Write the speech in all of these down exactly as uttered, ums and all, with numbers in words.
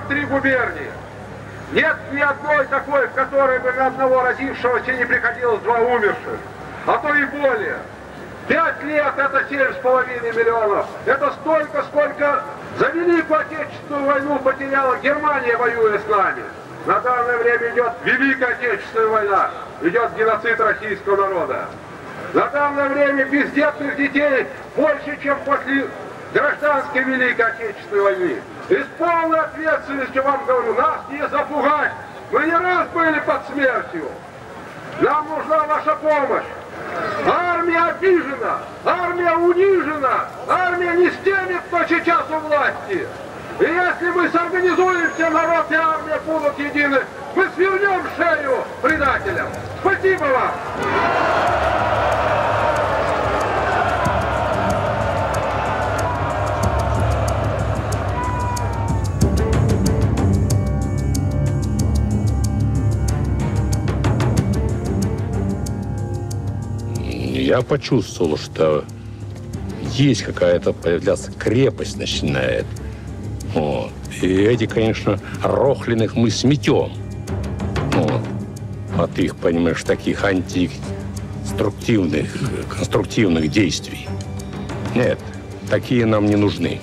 сорок три губернии. Нет ни одной такой, в которой бы на одного родившегося не приходилось два умерших, а то и более. Пять лет — это семь с половиной миллионов. Это столько, сколько за Великую Отечественную войну потеряла Германия, воюя с нами. На данное время идет Великая Отечественная война, идет геноцид российского народа. На данное время бездетных детей больше, чем после гражданской Великой Отечественной войны. И с полной ответственностью вам говорю, нас не запугать. Мы не раз были под смертью. Нам нужна ваша помощь. Армия обижена, армия унижена, армия не с теми, кто сейчас у власти. И если мы сорганизуемся, народ и армия будут едины, мы свернем шею предателям. Спасибо вам! Я почувствовал, что есть какая-то, появляться крепость начинает. Вот. И эти, конечно, Рохлиных мы сметем. Вот. От их, понимаешь, таких антиконструктивных, конструктивных действий. Нет, такие нам не нужны.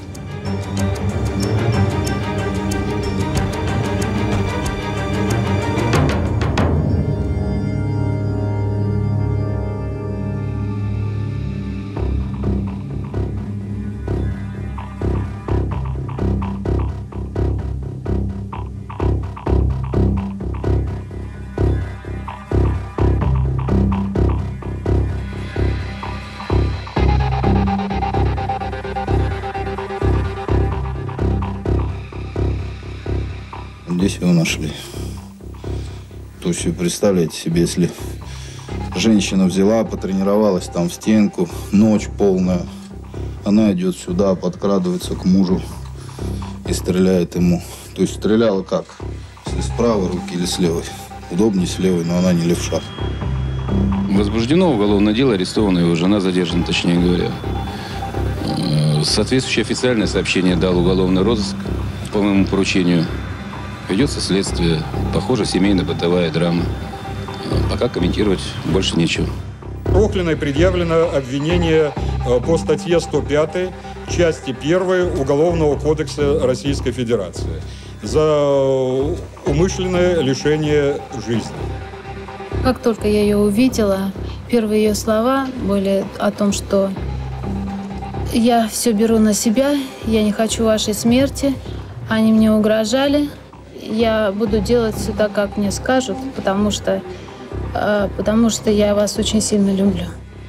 Здесь его нашли. То есть, представляете себе, если женщина взяла, потренировалась там в стенку, ночь полная, она идет сюда, подкрадывается к мужу и стреляет ему. То есть стреляла как? Если с правой руки или с левой. Удобнее с левой, но она не левша. Возбуждено уголовное дело, арестована его жена, задержана, точнее говоря. Соответствующее официальное сообщение дал уголовный розыск по моему поручению. Ведется следствие. Похоже, семейно-бытовая драма. Пока комментировать больше нечего. Рохлиной предъявлено обвинение по статье сто пять, части первой Уголовного кодекса Российской Федерации за умышленное лишение жизни. Как только я ее увидела, первые ее слова были о том, что я все беру на себя, я не хочу вашей смерти, они мне угрожали. Я буду делать все так, как мне скажут, потому что, э, потому что я вас очень сильно люблю.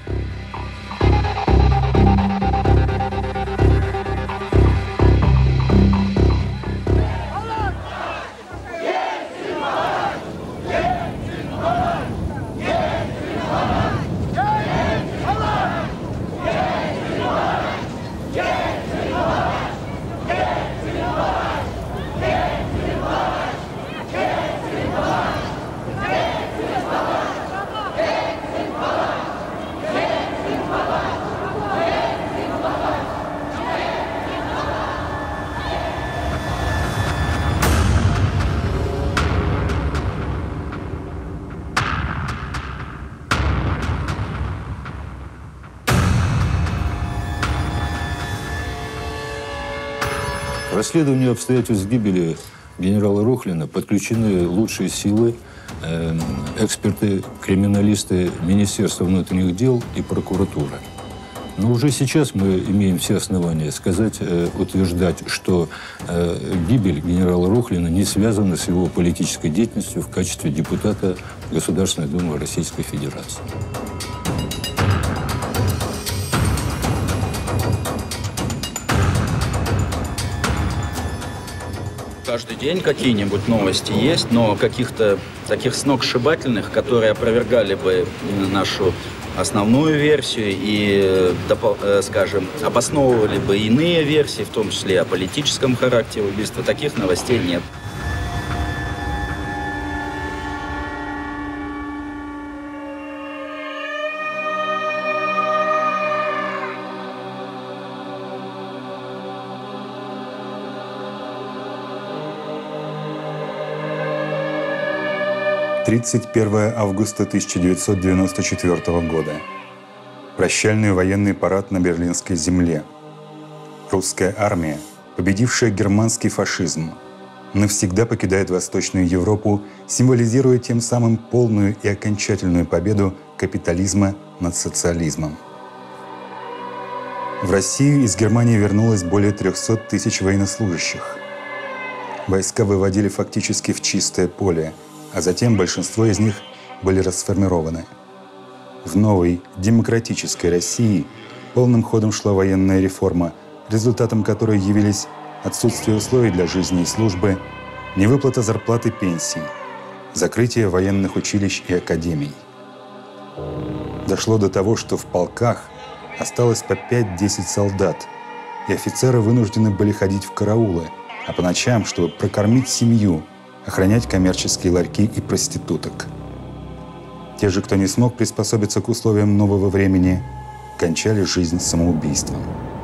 К расследованию обстоятельств гибели генерала Рохлина подключены лучшие силы, э, эксперты, криминалисты Министерства внутренних дел и прокуратура. Но уже сейчас мы имеем все основания сказать, э, утверждать, что э, гибель генерала Рохлина не связана с его политической деятельностью в качестве депутата Государственной Думы Российской Федерации. Каждый день какие-нибудь новости есть, но каких-то таких сногсшибательных, которые опровергали бы нашу основную версию и, скажем, обосновывали бы иные версии, в том числе о политическом характере убийства, таких новостей нет. тридцать первое августа тысяча девятьсот девяносто четвёртого года. Прощальный военный парад на Берлинской земле. Русская армия, победившая германский фашизм, навсегда покидает Восточную Европу, символизируя тем самым полную и окончательную победу капитализма над социализмом. В Россию из Германии вернулось более трёхсот тысяч военнослужащих. Войска выводили фактически в чистое поле, а затем большинство из них были расформированы. В новой демократической России полным ходом шла военная реформа, результатом которой явились отсутствие условий для жизни и службы, невыплата зарплат и пенсий, закрытие военных училищ и академий. Дошло до того, что в полках осталось по пять-десять солдат, и офицеры вынуждены были ходить в караулы, а по ночам, чтобы прокормить семью, охранять коммерческие ларьки и проституток. Те же, кто не смог приспособиться к условиям нового времени, кончали жизнь самоубийством.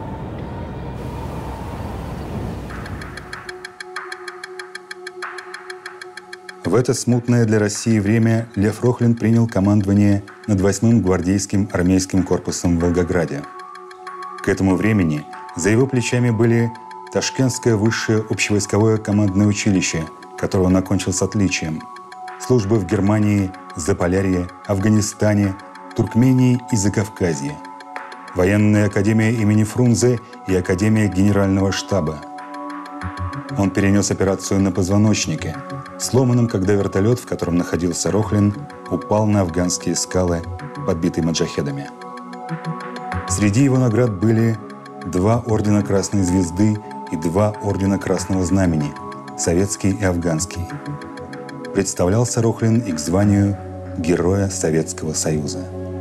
В это смутное для России время Лев Рохлин принял командование над восьмым гвардейским армейским корпусом в Волгограде. К этому времени за его плечами были Ташкентское высшее общевойсковое командное училище, которое он окончил с отличием, службы в Германии, Заполярье, Афганистане, Туркмении и Закавказье, военная академия имени Фрунзе и академия генерального штаба. Он перенес операцию на позвоночнике, сломанном, когда вертолет, в котором находился Рохлин, упал на афганские скалы, подбитый маджахедами. Среди его наград были два ордена Красной Звезды и два ордена Красного Знамени, советский и афганский. Представлялся Рохлин и к званию Героя Советского Союза.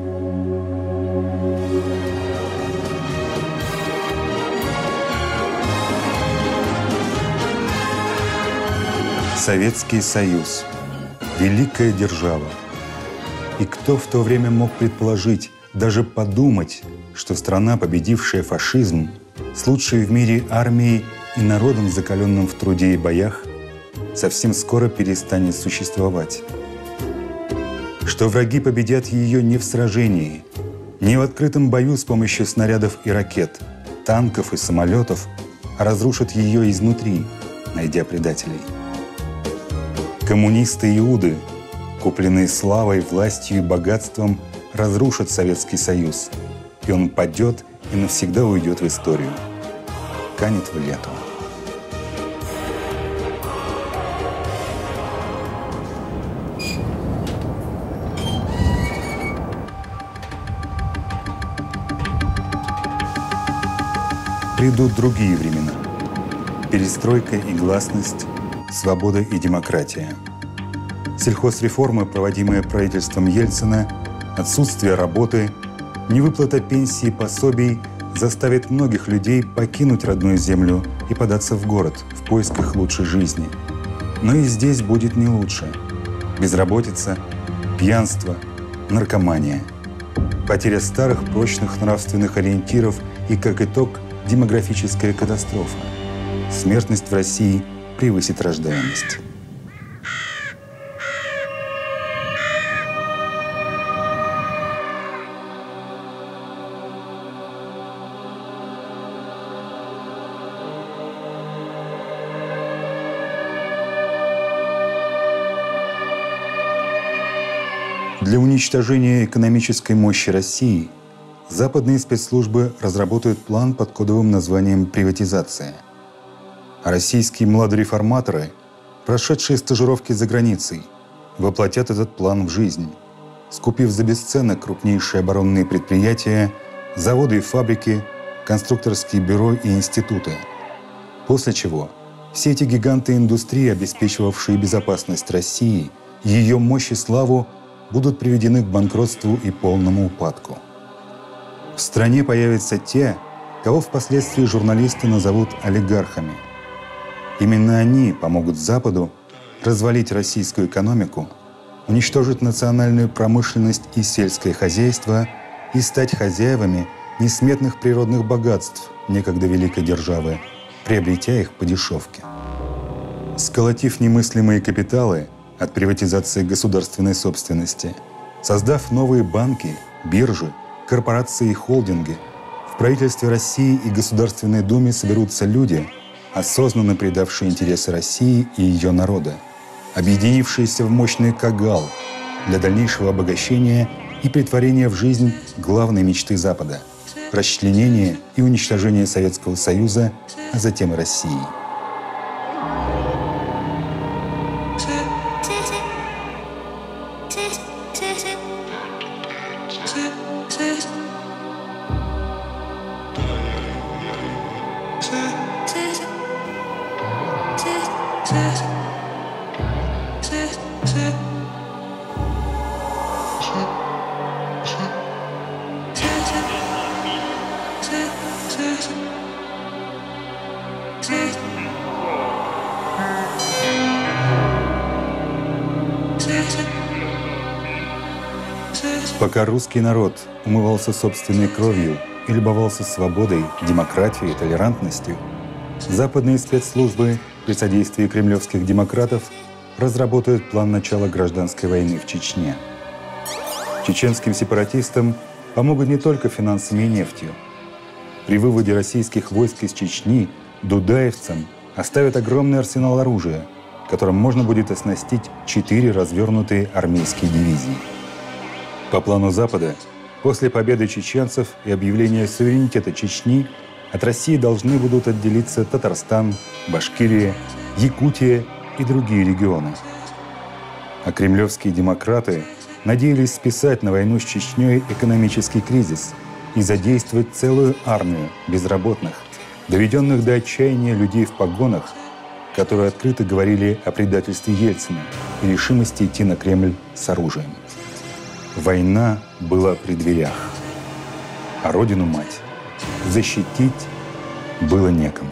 Советский Союз – великая держава. И кто в то время мог предположить, даже подумать, что страна, победившая фашизм, с лучшей в мире армией и народом, закаленным в труде и боях, совсем скоро перестанет существовать. Что враги победят ее не в сражении, не в открытом бою с помощью снарядов и ракет, танков и самолетов, а разрушат ее изнутри, найдя предателей. Коммунисты-иуды, купленные славой, властью и богатством, разрушат Советский Союз, и он падет и навсегда уйдет в историю. Канет в лету. Придут другие времена. Перестройка и гласность, свобода и демократия. Сельхозреформы, проводимые правительством Ельцина, отсутствие работы, невыплата пенсий и пособий заставит многих людей покинуть родную землю и податься в город в поисках лучшей жизни. Но и здесь будет не лучше. Безработица, пьянство, наркомания, потеря старых прочных нравственных ориентиров и, как итог, демографическая катастрофа. Смертность в России превысит рождаемость. Для уничтожения экономической мощи России западные спецслужбы разработают план под кодовым названием «приватизация». А российские младореформаторы, прошедшие стажировки за границей, воплотят этот план в жизнь, скупив за бесценок крупнейшие оборонные предприятия, заводы и фабрики, конструкторские бюро и институты. После чего все эти гиганты индустрии, обеспечивавшие безопасность России, ее мощь и славу, будут приведены к банкротству и полному упадку. В стране появятся те, кого впоследствии журналисты назовут олигархами. Именно они помогут Западу развалить российскую экономику, уничтожить национальную промышленность и сельское хозяйство и стать хозяевами несметных природных богатств некогда великой державы, приобретя их по дешевке. Сколотив немыслимые капиталы, от приватизации государственной собственности. Создав новые банки, биржи, корпорации и холдинги, в правительстве России и Государственной Думе соберутся люди, осознанно предавшие интересы России и ее народа, объединившиеся в мощный кагал для дальнейшего обогащения и претворения в жизнь главной мечты Запада – расчленения и уничтожения Советского Союза, а затем и России. Пока русский народ умывался собственной кровью и любовался свободой, демократией и толерантностью, западные спецслужбы при содействии кремлевских демократов разработают план начала гражданской войны в Чечне. Чеченским сепаратистам помогут не только финансами и нефтью. При выводе российских войск из Чечни дудаевцам оставят огромный арсенал оружия, которым можно будет оснастить четыре развернутые армейские дивизии. По плану Запада, после победы чеченцев и объявления суверенитета Чечни от России должны будут отделиться Татарстан, Башкирия, Якутия и другие регионы. А кремлевские демократы надеялись списать на войну с Чечней экономический кризис и задействовать целую армию безработных, доведенных до отчаяния людей в погонах, которые открыто говорили о предательстве Ельцина и решимости идти на Кремль с оружием. Война была при дверях, а родину-мать защитить было некому.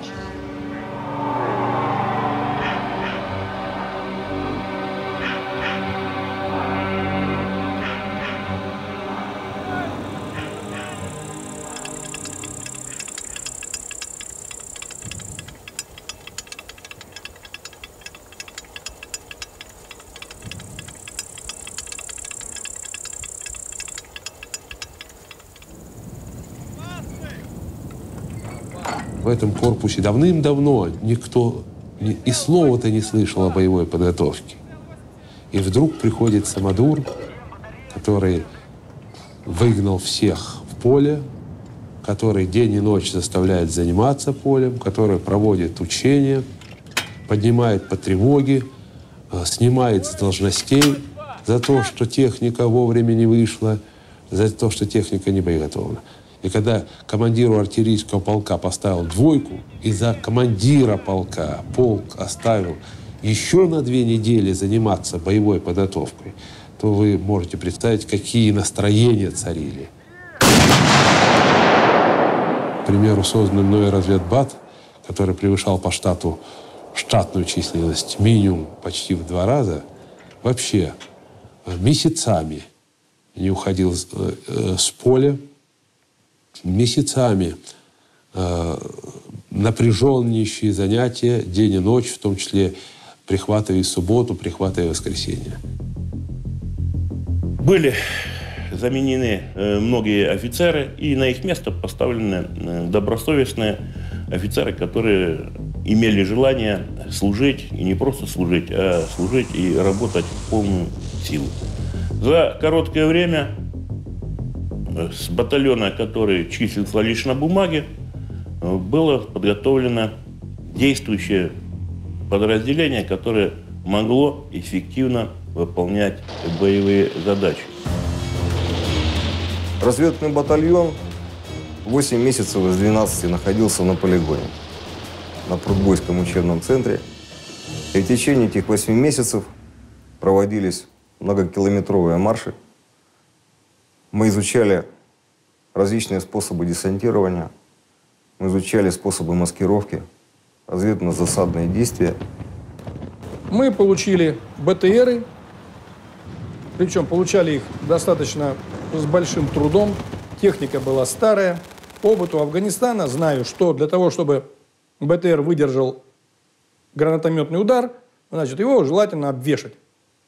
В этом корпусе давным-давно никто и слова-то не слышал о боевой подготовке. И вдруг приходит самодур, который выгнал всех в поле, который день и ночь заставляет заниматься полем, который проводит учения, поднимает по тревоге, снимает с должностей за то, что техника вовремя не вышла, за то, что техника не боеготовна. И когда командиру артиллерийского полка поставил двойку, и за командира полка полк оставил еще на две недели заниматься боевой подготовкой, то вы можете представить, какие настроения царили. К примеру, созданный мной разведбат, который превышал по штату штатную численность минимум почти в два раза, вообще месяцами не уходил с, э, с поля, месяцами э, напряженнейшие занятия день и ночь, в том числе прихватывая субботу, прихватывая воскресенье. Были заменены э, многие офицеры, и на их место поставлены э, добросовестные офицеры, которые имели желание служить, и не просто служить, а служить и работать в полную силу. За короткое время с батальона, который числился лишь на бумаге, было подготовлено действующее подразделение, которое могло эффективно выполнять боевые задачи. Разведный батальон восемь месяцев из двенадцати находился на полигоне, на Прудбойском учебном центре. И в течение этих восьми месяцев проводились многокилометровые марши. Мы изучали различные способы десантирования, мы изучали способы маскировки, разведывательно-засадные действия. Мы получили БТРы, причем получали их достаточно с большим трудом. Техника была старая. По опыту Афганистана знаю, что для того, чтобы БТР выдержал гранатометный удар, значит, его желательно обвешать.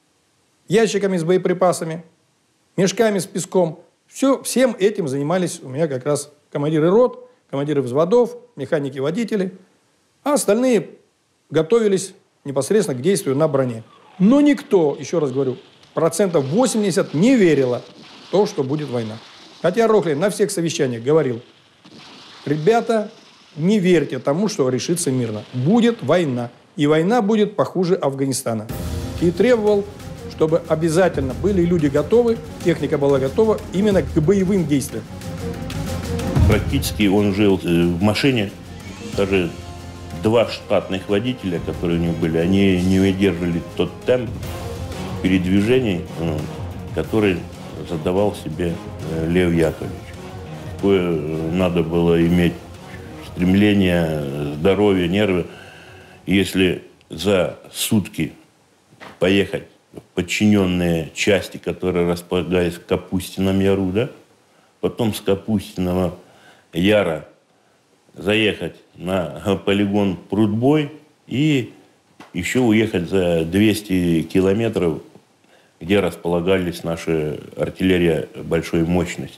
ящиками с боеприпасами, мешками с песком. Все, всем этим занимались у меня как раз командиры рот, командиры взводов, механики-водители. А остальные готовились непосредственно к действию на броне. Но никто, еще раз говорю, процентов восемьдесят не верило в то, что будет война. Хотя Рохлин на всех совещаниях говорил: ребята, не верьте тому, что решится мирно. Будет война. И война будет похуже Афганистана. И требовал, чтобы обязательно были люди готовы, техника была готова именно к боевым действиям. Практически он жил в машине. Даже два штатных водителя, которые у него были, они не выдерживали тот темп передвижений, который задавал себе Лев Яковлевич. Какое надо было иметь стремление, здоровье, нервы. Если за сутки поехать в подчиненные части, которые располагались в Капустином Яру, да, потом с Капустиного Яра заехать на полигон Прудбой и еще уехать за двести километров, где располагались наши артиллерия большой мощности,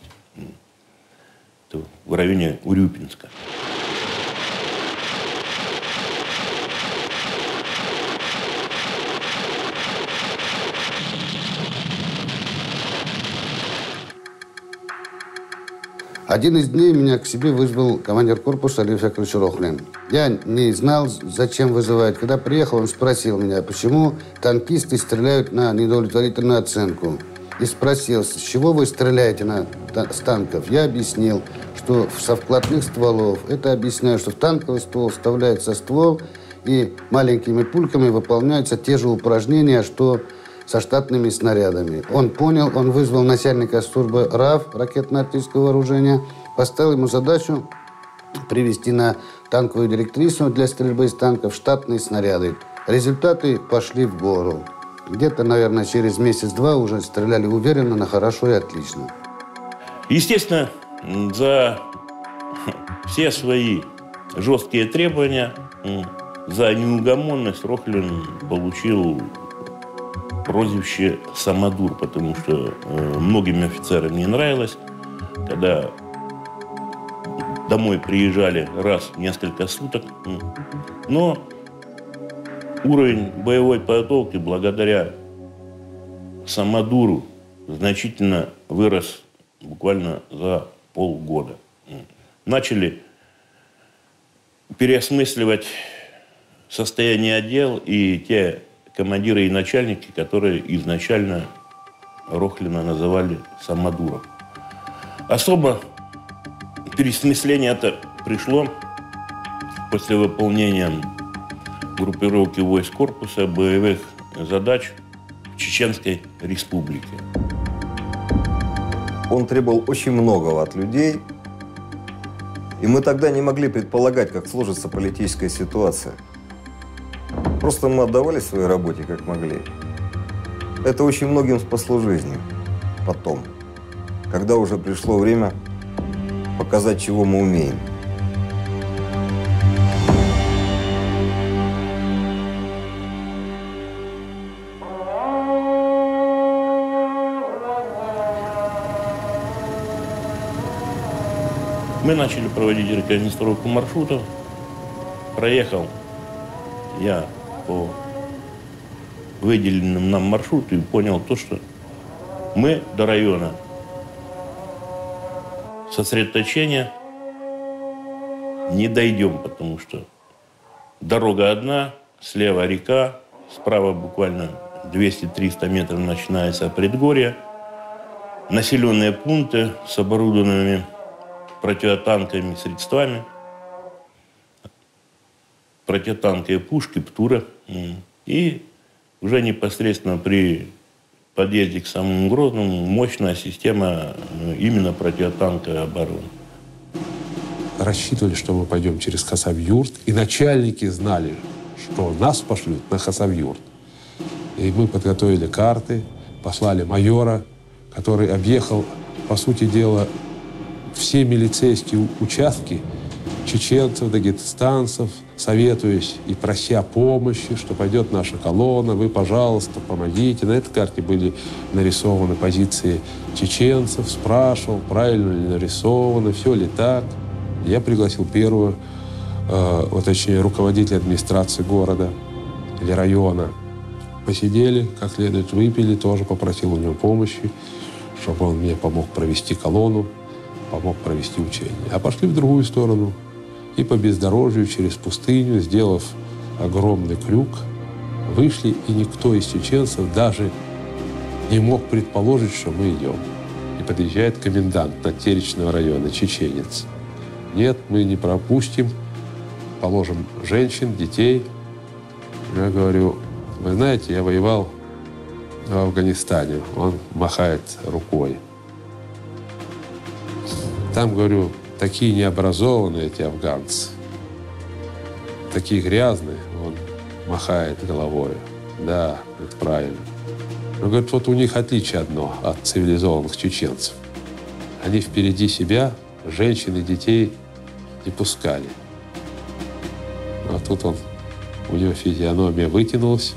в районе Урюпинска. Один из дней меня к себе вызвал командир корпуса Лев Яковлевич Рохлин. Я не знал, зачем вызывать. Когда приехал, он спросил меня, почему танкисты стреляют на неудовлетворительную оценку. И спросил, с чего вы стреляете на, с танков. Я объяснил, что со вкладных стволов. Это объясняю, что в танковый ствол вставляется ствол, и маленькими пульками выполняются те же упражнения, что со штатными снарядами. Он понял, он вызвал начальника службы РАФ, ракетно-артиллерийского вооружения, поставил ему задачу привести на танковую директрису для стрельбы из танков штатные снаряды. Результаты пошли в гору. Где-то, наверное, через месяц-два уже стреляли уверенно, на хорошо и отлично. Естественно, за все свои жесткие требования, за неугомонность Рохлин получил прозвище «Самодур», потому что э, многим офицерам не нравилось, когда домой приезжали раз в несколько суток. Но уровень боевой подготовки благодаря «Самодуру» значительно вырос буквально за полгода. Начали переосмысливать состояние отдел и те командиры и начальники, которые изначально Рохлина называли «Самодуром». Особо переосмысление это пришло после выполнения группировки войск корпуса боевых задач в Чеченской Республике. Он требовал очень многого от людей, и мы тогда не могли предполагать, как сложится политическая ситуация. Просто мы отдавали своей работе, как могли. Это очень многим спасло жизни потом, когда уже пришло время показать, чего мы умеем. Мы начали проводить рекогносцировку маршрутов. Проехал я по выделенным нам маршруту и понял то, что мы до района сосредоточения не дойдем, потому что дорога одна, слева река, справа буквально двести-триста метров начинается предгорье, населенные пункты с оборудованными противотанковыми средствами, противотанковые пушки, птура. И уже непосредственно при подъезде к самому Грозному мощная система именно противотанковой обороны. Рассчитывали, что мы пойдем через Хасавюрт, и начальники знали, что нас пошлют на Хасавюрт. И мы подготовили карты, послали майора, который объехал, по сути дела, все милицейские участки чеченцев, дагестанцев, советуясь и прося помощи, что пойдет наша колонна, вы, пожалуйста, помогите. На этой карте были нарисованы позиции чеченцев, спрашивал, правильно ли нарисовано, все ли так. Я пригласил первую, э, вот точнее, руководителя администрации города или района. Посидели, как следует, выпили, тоже попросил у него помощи, чтобы он мне помог провести колонну, помог провести учение. А пошли в другую сторону. И по бездорожью через пустыню, сделав огромный крюк, вышли, и никто из чеченцев даже не мог предположить, что мы идем. И подъезжает комендант Натеречного района, чеченец. Нет, мы не пропустим, положим женщин, детей. Я говорю, вы знаете, я воевал в Афганистане. Он махает рукой. Там, говорю, такие необразованные эти афганцы, такие грязные, он махает головой. Да, это правильно. Он говорит, вот у них отличие одно от цивилизованных чеченцев. Они впереди себя женщин и детей не пускали. А тут он, у него физиономия вытянулась.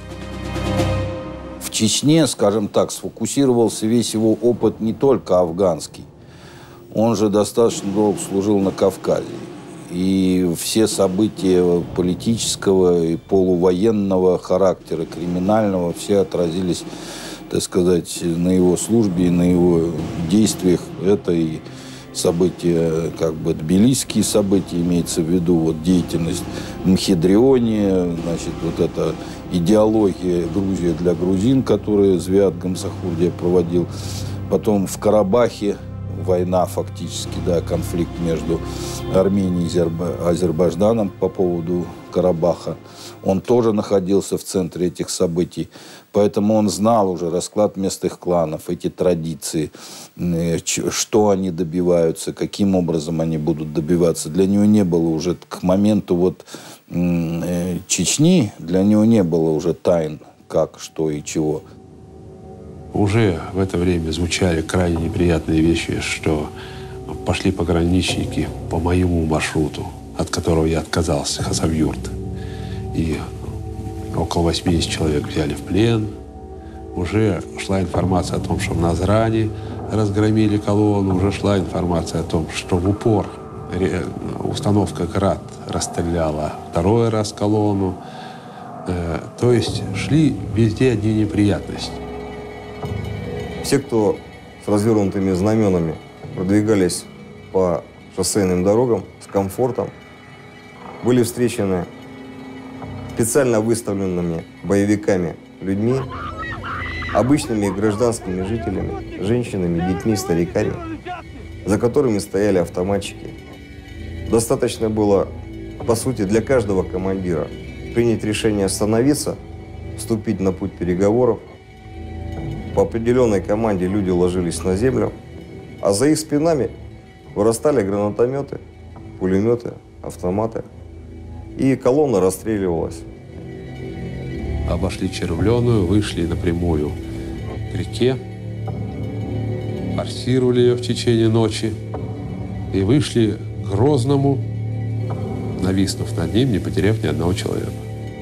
В Чечне, скажем так, сфокусировался весь его опыт не только афганский. Он же достаточно долго служил на Кавказе. И все события политического и полувоенного характера, криминального, все отразились, так сказать, на его службе и на его действиях. Это и события, как бы, тбилисские события, имеется в виду вот деятельность в Мхедрионе, значит, вот эта идеология Грузия для грузин, которую Звиат Гамсахурдия проводил. Потом в Карабахе война фактически, да, конфликт между Арменией и Азербайджаном по поводу Карабаха. Он тоже находился в центре этих событий. Поэтому он знал уже расклад местных кланов, эти традиции, что они добиваются, каким образом они будут добиваться. Для него не было уже к моменту вот Чечни, для него не было уже тайн, как, что и чего. Уже в это время звучали крайне неприятные вещи, что пошли пограничники по моему маршруту, от которого я отказался, Хасавюрт. И около восьмидесяти человек взяли в плен. Уже шла информация о том, что в Назране разгромили колонну. Уже шла информация о том, что в упор установка «Град» расстреляла второй раз колонну. То есть шли везде одни неприятности. Все, кто с развернутыми знаменами продвигались по шоссейным дорогам с комфортом, были встречены специально выставленными боевиками людьми, обычными гражданскими жителями, женщинами, детьми, стариками, за которыми стояли автоматчики. Достаточно было, по сути, для каждого командира принять решение остановиться, вступить на путь переговоров. По определенной команде люди ложились на землю, а за их спинами вырастали гранатометы, пулеметы, автоматы. И колонна расстреливалась. Обошли Червленую, вышли напрямую к реке, форсировали ее в течение ночи и вышли к Грозному, нависнув над ним, не потеряв ни одного человека.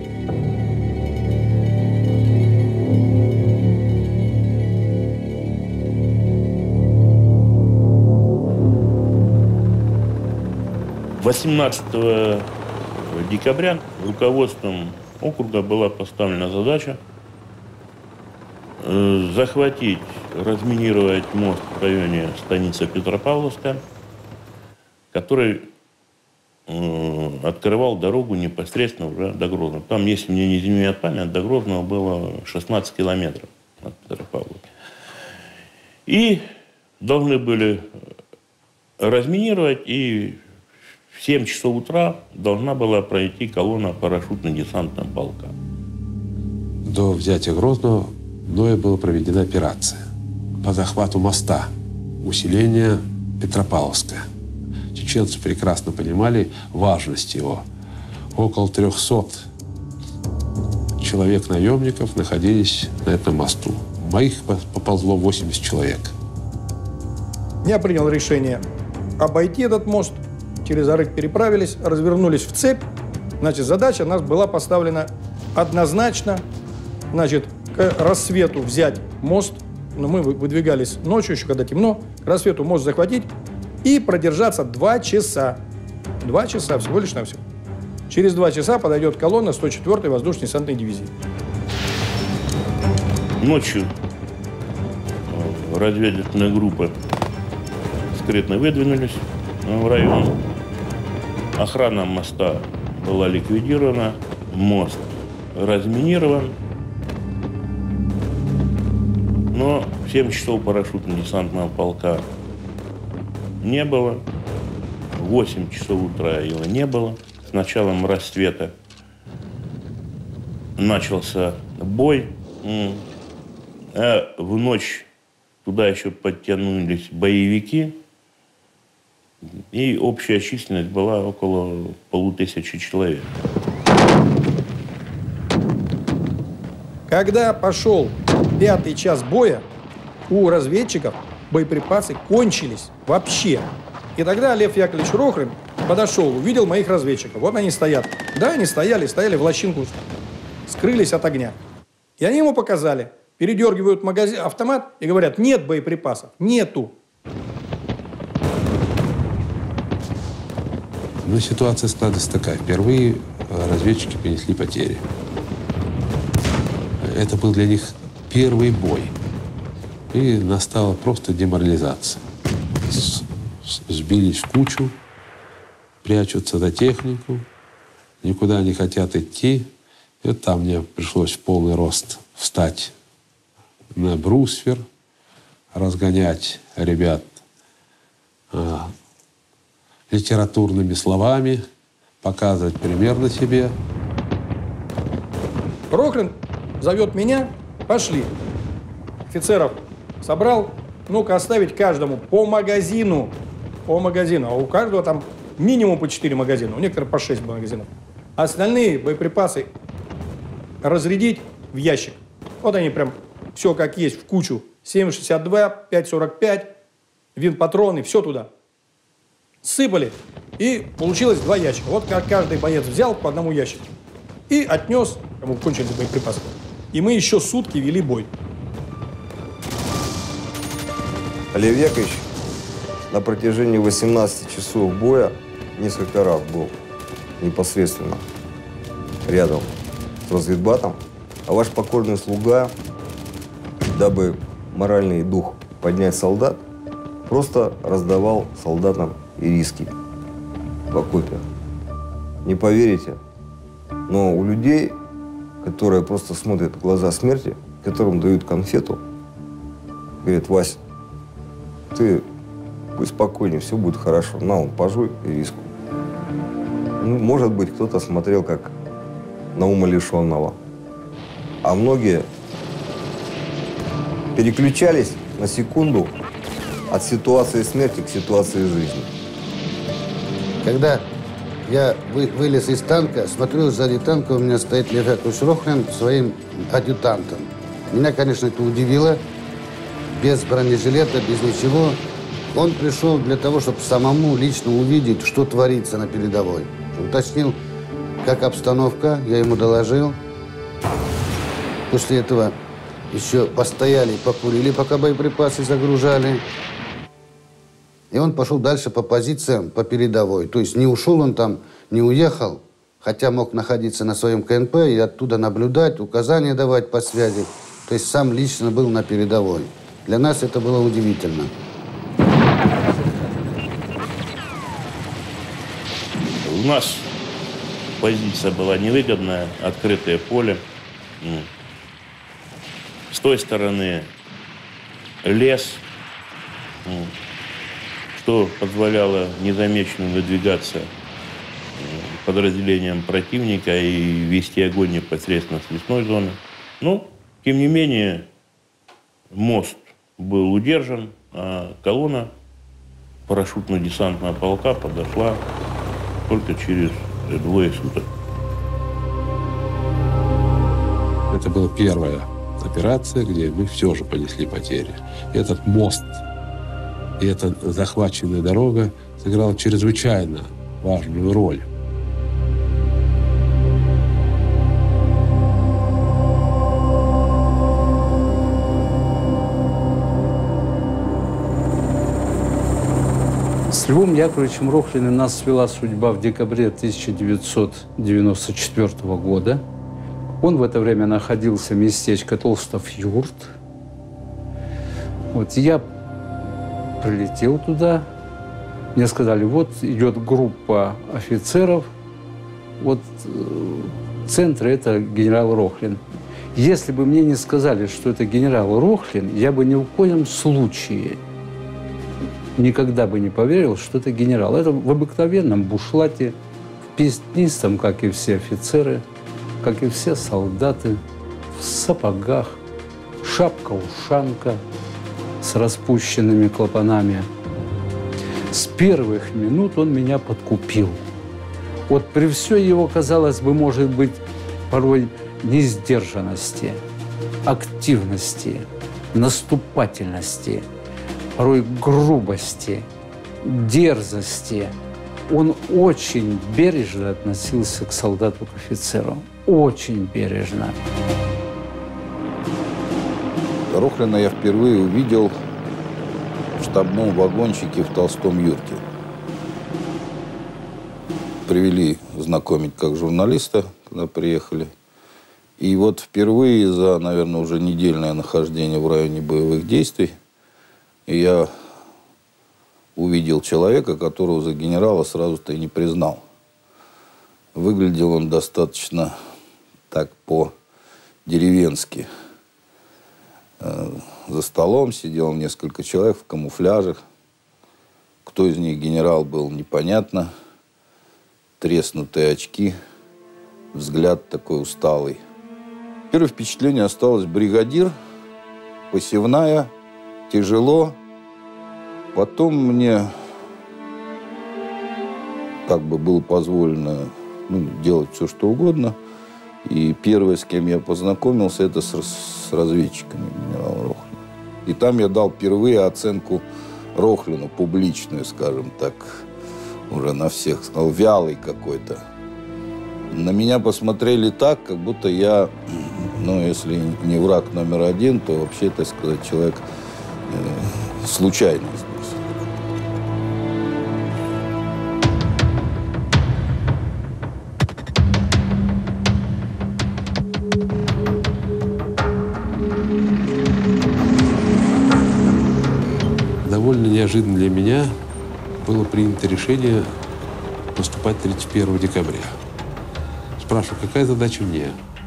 восемнадцатого декабря руководством округа была поставлена задача э, захватить, разминировать мост в районе станицы Петропавловска, который э, открывал дорогу непосредственно уже до Грозного. Там, если мне не изменяет память, до Грозного было шестнадцать километров от Петропавловки. И должны были разминировать, и в семь часов утра должна была пройти колонна парашютно-десантного полка. До взятия Грозного мною была проведена операция по захвату моста, усиления Петропавловска. Чеченцы прекрасно понимали важность его. Около трехсот человек-наемников находились на этом мосту. Моих поползло восемьдесят человек. Я принял решение обойти этот мост через Арык переправились, развернулись в цепь. Значит, задача у нас была поставлена однозначно, значит, к рассвету взять мост. Но мы выдвигались ночью, еще когда темно, к рассвету мост захватить и продержаться два часа. Два часа, всего лишь навсего. Через два часа подойдет колонна сто четвёртой воздушно-десантной дивизии. Ночью разведывательная группа скрытно выдвинулись в район. Охрана моста была ликвидирована, мост разминирован. Но в семь часов парашютно-десантного полка не было. В восемь часов утра его не было. С началом рассвета начался бой. А в ночь туда еще подтянулись боевики. И общая численность была около полутысячи человек. Когда пошел пятый час боя, у разведчиков боеприпасы кончились вообще. И тогда Лев Яковлевич Рохлин подошел, увидел моих разведчиков. Вот они стоят. Да, они стояли, стояли в лощинку, скрылись от огня. И они ему показали, передергивают магазин, автомат и говорят: нет боеприпасов, нету. Но ситуация складывается такая. Впервые разведчики понесли потери. Это был для них первый бой. И настала просто деморализация. Сбились в кучу, прячутся за технику, никуда не хотят идти. И вот там мне пришлось в полный рост встать на бруствер, разгонять ребят а, литературными словами, показывать пример на себе. Рохлин зовет меня: пошли. Офицеров собрал, ну-ка оставить каждому по магазину. По магазину. А у каждого там минимум по четыре магазина, у некоторых по шесть магазинов. А остальные боеприпасы разрядить в ящик. Вот они прям все как есть, в кучу. семь шестьдесят два, пять сорок пять, винт-патроны, все туда. Сыпали. И получилось два ящика. Вот как каждый боец взял по одному ящику. И отнес, кому кончились боеприпасы. И мы еще сутки вели бой. Лев Яковлевич на протяжении восемнадцати часов боя несколько раз был непосредственно рядом с разведбатом. А ваш покорный слуга, дабы моральный дух поднять солдат, просто раздавал солдатам ириски в окопе. Не поверите, но у людей, которые просто смотрят в глаза смерти, которым дают конфету, говорят: Вася, ты будь спокойнее, все будет хорошо. На, он, пожуй ириску. Ну, может быть, кто-то смотрел как на умалишенного. А многие переключались на секунду от ситуации смерти к ситуации жизни. Когда я вы, вылез из танка, смотрю, сзади танка у меня стоит Лев Яковлевич Рохлин своим адъютантом. Меня, конечно, это удивило. Без бронежилета, без ничего. Он пришел для того, чтобы самому лично увидеть, что творится на передовой. Уточнил, как обстановка, я ему доложил. После этого еще постояли, покурили, пока боеприпасы загружали. И он пошел дальше по позициям, по передовой. То есть не ушел он там, не уехал, хотя мог находиться на своем КНП и оттуда наблюдать, указания давать по связи. То есть сам лично был на передовой. Для нас это было удивительно. У нас позиция была невыгодная, открытое поле. С той стороны лес, что позволяло незамеченным выдвигаться подразделениям противника и вести огонь непосредственно с лесной зоны. Но, тем не менее, мост был удержан, а колонна парашютно-десантного полка подошла только через двое суток. Это была первая операция, где мы все же понесли потери. Этот мост и эта захваченная дорога сыграла чрезвычайно важную роль. С Львом Яковлевичем Рохлиным нас свела судьба в декабре тысяча девятьсот девяносто четвёртого года. Он в это время находился в местечке Толстов-Юрт. Вот я прилетел туда. Мне сказали, вот идет группа офицеров. Вот в центре это генерал Рохлин. Если бы мне не сказали, что это генерал Рохлин, я бы ни в коем случае никогда бы не поверил, что это генерал. Это в обыкновенном бушлате, в пятнистом, как и все офицеры, как и все солдаты, в сапогах, шапка-ушанка с распущенными клапанами. С первых минут он меня подкупил. Вот при всей его, казалось бы, может быть, порой несдержанности, активности, наступательности, порой грубости, дерзости, он очень бережно относился к солдату, к офицеру. Очень бережно. Рохлина я впервые увидел в штабном вагончике в Толстом Юрте. Привели знакомить как журналиста, когда приехали. И вот впервые за, наверное, уже недельное нахождение в районе боевых действий я увидел человека, которого за генерала сразу-то и не признал. Выглядел он достаточно так по-деревенски. За столом сидело несколько человек в камуфляжах. Кто из них генерал был, непонятно. Треснутые очки, взгляд такой усталый. Первое впечатление осталось: бригадир, посевная, тяжело. Потом мне как бы было позволено ну, делать все, что угодно. И первое, с кем я познакомился, это с, с разведчиками генерала Рохлина. И там я дал впервые оценку Рохлину, публичную, скажем так, уже на всех. Сказал, вялый какой-то. На меня посмотрели так, как будто я, ну, если не враг номер один, то вообще, так сказать, человек э, случайный здесь. Довольно неожиданно для меня было принято решение наступать тридцать первого декабря. Спрашиваю, какая задача мне?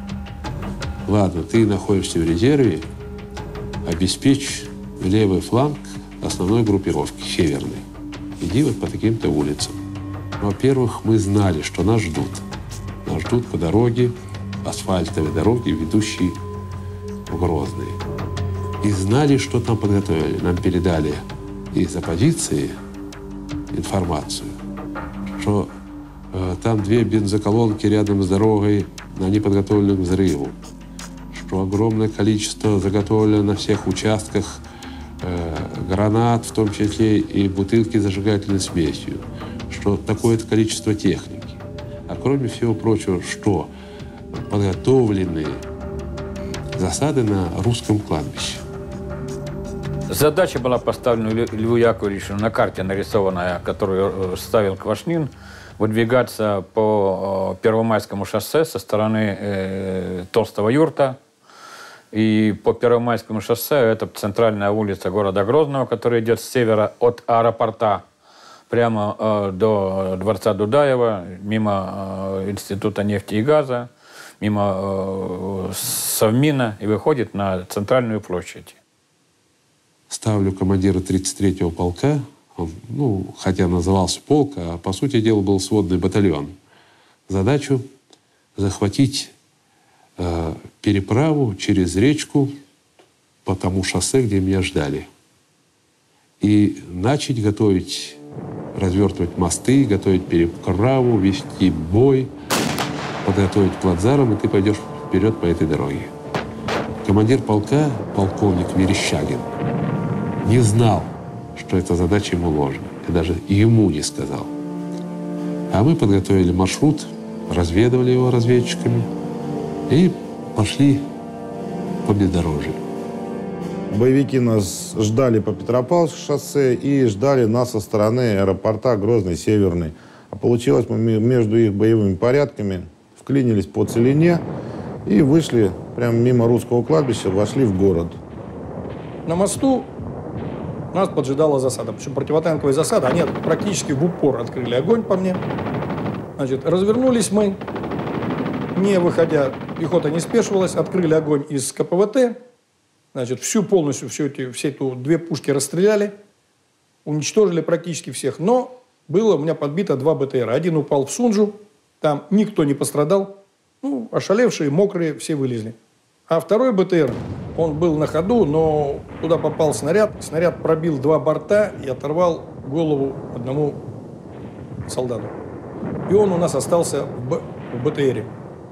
Ладно, ты находишься в резерве, обеспечь левый фланг основной группировки, северной. Иди вот по таким-то улицам. Во-первых, мы знали, что нас ждут. Нас ждут по дороге, асфальтовой дороге, ведущей в Грозный. И знали, что там подготовили. Нам передали из оппозиции информацию, что э, там две бензоколонки рядом с дорогой, они подготовлены к взрыву, что огромное количество заготовлено на всех участках э, гранат, в том числе и бутылки с зажигательной смесью, что такое-то количество техники. А кроме всего прочего, что подготовлены засады на русском кладбище. Задача была поставлена Льву Яковлевичу на карте, нарисованная, которую ставил Квашнин, выдвигаться по Первомайскому шоссе со стороны э, Толстого Юрта. И по Первомайскому шоссе это центральная улица города Грозного, которая идет с севера от аэропорта прямо э, до дворца Дудаева, мимо э, Института нефти и газа, мимо э, Совмина и выходит на центральную площадь. Ставлю командира тридцать третьего полка, он, ну, хотя назывался полк, а по сути дела был сводный батальон. Задачу захватить э, переправу через речку по тому шоссе, где меня ждали. И начать готовить, развертывать мосты, готовить переправу, вести бой, подготовить плацдарм, и ты пойдешь вперед по этой дороге. Командир полка, полковник Верещагин, не знал, что эта задача ему ложна. Я даже ему не сказал. А мы подготовили маршрут, разведывали его разведчиками и пошли по бездорожью. Боевики нас ждали по Петропавловскому шоссе и ждали нас со стороны аэропорта Грозный Северный. А получилось, мы между их боевыми порядками вклинились по целине и вышли прямо мимо русского кладбища, вошли в город. На мосту нас поджидала засада, причем противотанковая засада. Они практически в упор открыли огонь по мне. Значит, развернулись мы, не выходя, пехота не спешивалась, открыли огонь из ка пэ вэ тэ. Значит, всю полностью, всю эти, все эти две пушки расстреляли, уничтожили практически всех. Но было у меня подбито два бэ тэ эра. Один упал в Сунжу, там никто не пострадал. Ну, ошалевшие, мокрые, все вылезли. А второй бэ тэ эр, он был на ходу, но туда попал снаряд. Снаряд пробил два борта и оторвал голову одному солдату. И он у нас остался в, в бэ тэ эре.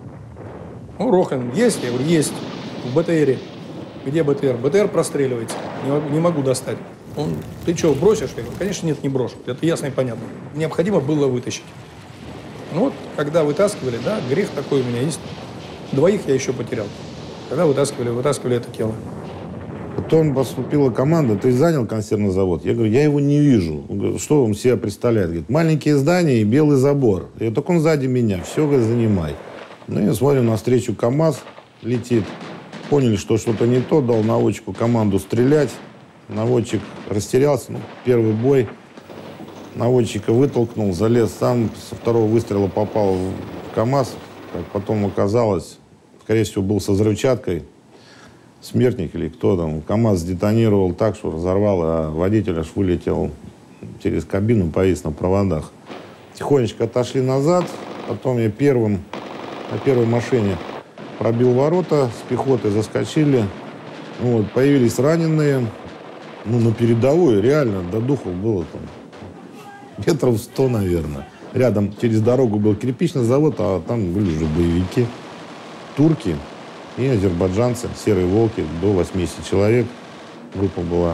Ну, Рохлин есть? Я говорю, есть. В бэ тэ эре. Где бэ тэ эр? бэ тэ эр простреливается. Не могу, не могу достать. Он, ты что, бросишь? Я говорю, конечно, нет, не брошу. Это ясно и понятно. Необходимо было вытащить. Ну вот, когда вытаскивали, да, грех такой у меня есть. Двоих я еще потерял. Когда вытаскивали, вытаскивали это тело. Потом поступила команда, ты занял консервный завод? Я говорю, я его не вижу. Он говорит, что он себя представляет? Говорит, маленькие здания и белый забор. Я говорю, так он сзади меня, все, говорит, занимай. Ну, я смотрю, навстречу КамАЗ летит. Поняли, что что-то не то, дал наводчику команду стрелять. Наводчик растерялся, ну, первый бой. Наводчика вытолкнул, залез сам, со второго выстрела попал в КамАЗ. Как потом оказалось, скорее всего, был со взрывчаткой. Смертник или кто там. КамАЗ детонировал так, что разорвал, а водитель аж вылетел через кабину, повис на проводах. Тихонечко отошли назад, потом я первым, на первой машине пробил ворота, с пехотой заскочили. Вот, появились раненые. Ну, на передовой реально до духов было там метров сто, наверное. Рядом через дорогу был кирпичный завод, а там были уже боевики. Турки и азербайджанцы, серые волки, до восьмидесяти человек группа была.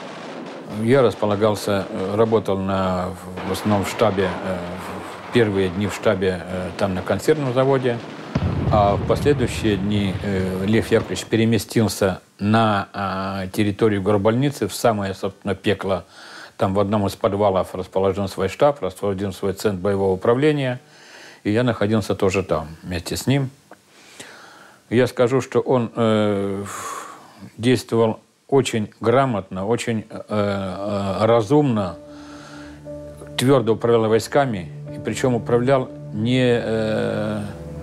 Я располагался, работал на, в основном в штабе, в первые дни в штабе там на консервном заводе, а в последующие дни Лев Яковлевич переместился на территорию горбольницы, в самое, собственно, пекло. Там в одном из подвалов расположен свой штаб, расположен свой центр боевого управления. И я находился тоже там, вместе с ним. Я скажу, что он э, действовал очень грамотно, очень э, э, разумно, твердо управлял войсками. И причем управлял не э,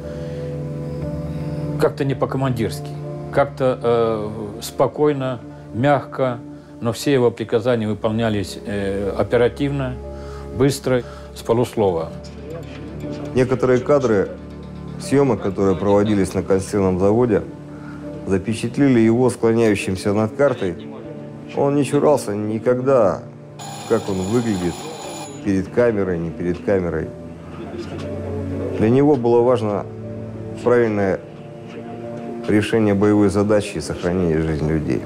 как-то не по-командирски, как-то э, спокойно, мягко. Но все его приказания выполнялись э, оперативно, быстро, с полуслова. Некоторые кадры съемок, которые проводились на консервном заводе, запечатлели его склоняющимся над картой. Он не чурался никогда, как он выглядит перед камерой, не перед камерой. Для него было важно правильное решение боевой задачи и сохранение жизни людей.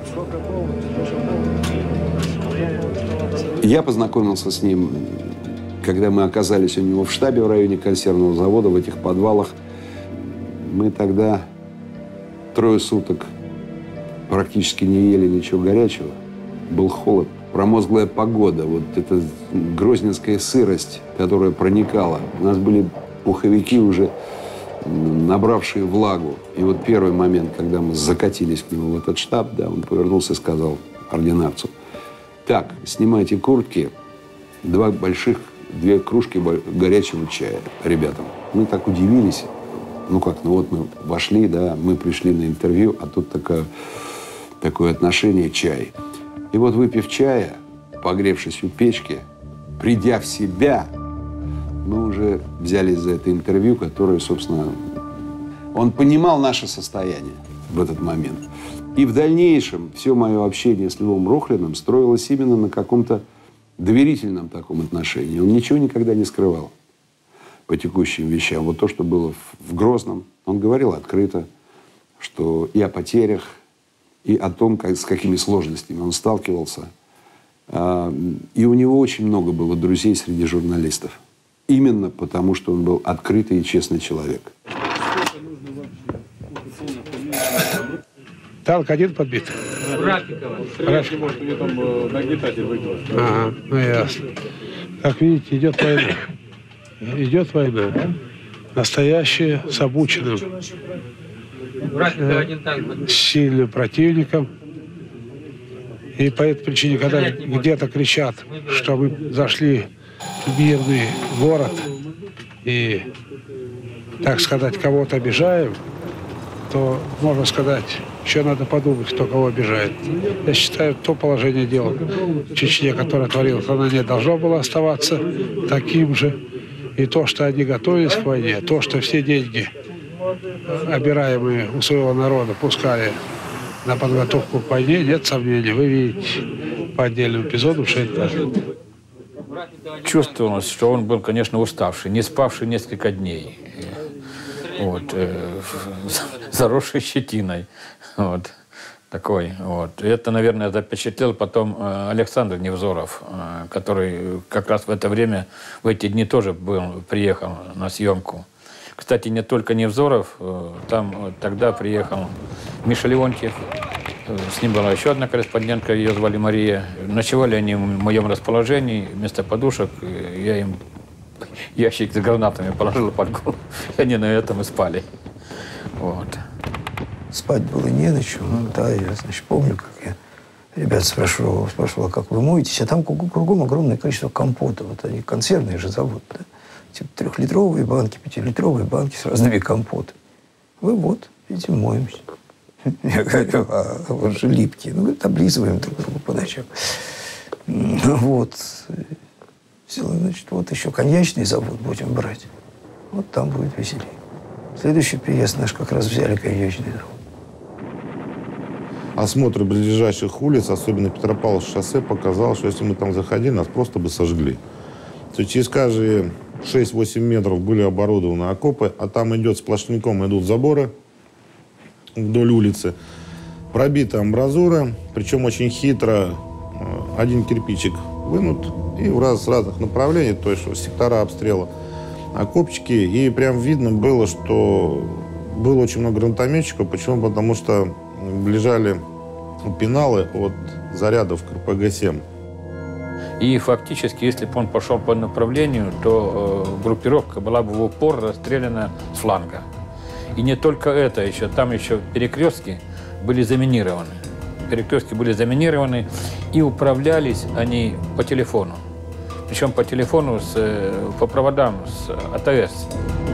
Я познакомился с ним, когда мы оказались у него в штабе в районе консервного завода, в этих подвалах. Мы тогда трое суток практически не ели ничего горячего. Был холод, промозглая погода, вот эта грозненская сырость, которая проникала. У нас были пуховики уже, набравшие влагу. И вот первый момент, когда мы закатились к нему в этот штаб, да, он повернулся и сказал ординарцу: так, снимайте куртки, два больших, две кружки горячего чая ребятам. Мы так удивились. Ну как, ну вот мы вошли, да, мы пришли на интервью, а тут такое, такое отношение чай. И вот выпив чая, погревшись у печки, придя в себя, мы уже взялись за это интервью, которое, собственно, он понимал наше состояние в этот момент. И в дальнейшем все мое общение с Львом Рохлиным строилось именно на каком-то доверительном таком отношении. Он ничего никогда не скрывал по текущим вещам. Вот то, что было в Грозном, он говорил открыто, что и о потерях, и о том, как, с какими сложностями он сталкивался. И у него очень много было друзей среди журналистов. именно потому, что он был открытый и честный человек. Танк один подбит? Ракикова. Ракикова. Ага, ну ясно. Как видите, идет война. Идет война. Настоящая, с обученным, э, сильным противником. И по этой причине, когда где-то кричат, что мы зашли в мирный город и, так сказать, кого-то обижаем, то, можно сказать, еще надо подумать, кто кого обижает. Я считаю, то положение дел в Чечне, которое творилось, оно не должно было оставаться таким же. И то, что они готовились к войне, то, что все деньги, обираемые у своего народа, пускали на подготовку к войне, нет сомнений. Вы видите по отдельным эпизодам, что это так. Чувствовалось, что он был, конечно, уставший, не спавший несколько дней. Вот, э, заросший щетиной. Вот, такой. Вот. И это, наверное, запечатлел потом э, Александр Невзоров, э, который как раз в это время, в эти дни тоже был, приехал на съемку. Кстати, не только Невзоров, э, там э, тогда приехал Миша Леонтьев. Э, с ним была еще одна корреспондентка, ее звали Мария. Ночевали они в моем расположении, вместо подушек э, я им ящик с гранатами положил под голову. И они на этом и спали. Вот. Спать было не на чем. Ну, да, я, значит, помню, как я ребят спрашивал, спрашивал, как вы моетесь, а там кругом огромное количество компота. Вот они, консервный же завод, да? Типа трехлитровые банки, пятилитровые банки с разными компотами. Вы вот, этим моемся. Я говорю, а он же липкий. Ну, говорит, облизываем друг друга по ночам. Вот. Значит, вот еще коньячный завод будем брать. Вот там будет веселее. Следующий приезд наш как раз взяли коньячный завод. Осмотр ближайших улиц, особенно Петропавловское шоссе, показал, что если мы там заходили, нас просто бы сожгли. То есть через каждые шесть-восемь метров были оборудованы окопы, а там идет сплошняком, идут заборы вдоль улицы. Пробиты амбразуры, причем очень хитро. Один кирпичик вынут и в раз, с разных направлений, то есть сектора обстрела, окопчики. И прям видно было, что было очень много гранатометчиков. Почему? Потому что лежали пеналы от зарядов ка пэ гэ семь. И фактически, если бы он пошел по направлению, то э, группировка была бы в упор расстреляна с фланга. И не только это, еще там еще перекрестки были заминированы. Перекрестки были заминированы, и управлялись они по телефону. Причем по телефону, с, по проводам с а тэ эс.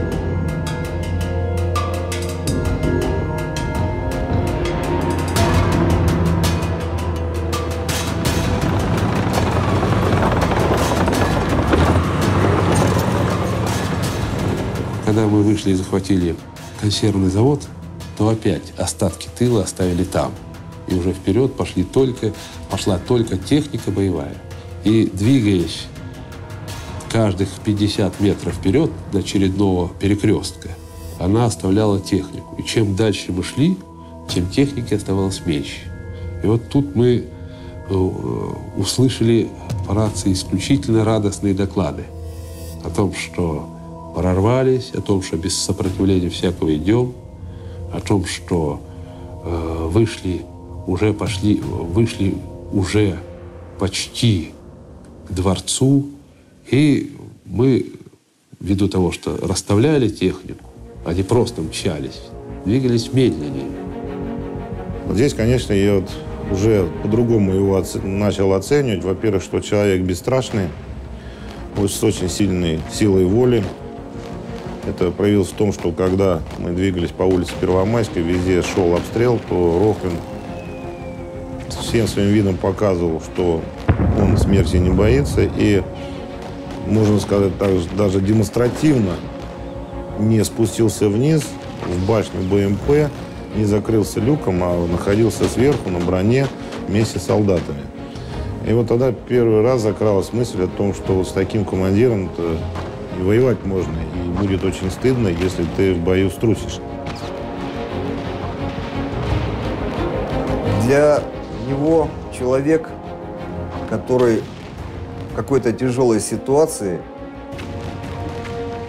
Когда мы вышли и захватили консервный завод, то опять остатки тыла оставили там. И уже вперед пошли только, пошла только техника боевая. И, двигаясь каждых пятьдесят метров вперед до очередного перекрестка, она оставляла технику. И чем дальше мы шли, тем техники оставалось меньше. И вот тут мы услышали по рации исключительно радостные доклады о том, что прорвались, о том, что без сопротивления всякого идем, о том, что э, вышли, уже пошли, вышли уже почти к дворцу, и мы, ввиду того, что расставляли технику, а не просто мчались, двигались медленнее. Вот здесь, конечно, я вот уже по-другому его оце- начал оценивать. Во-первых, что человек бесстрашный, с очень сильной силой воли. Это проявилось в том, что когда мы двигались по улице Первомайской, везде шел обстрел, то Рохлин всем своим видом показывал, что он смерти не боится. И, можно сказать, так, даже демонстративно не спустился вниз в башню бэ эм пэ, не закрылся люком, а находился сверху на броне вместе с солдатами. И вот тогда первый раз закралась мысль о том, что вот с таким командиром-то и воевать можно, и будет очень стыдно, если ты в бою струсишь. Для него человек, который в какой-то тяжелой ситуации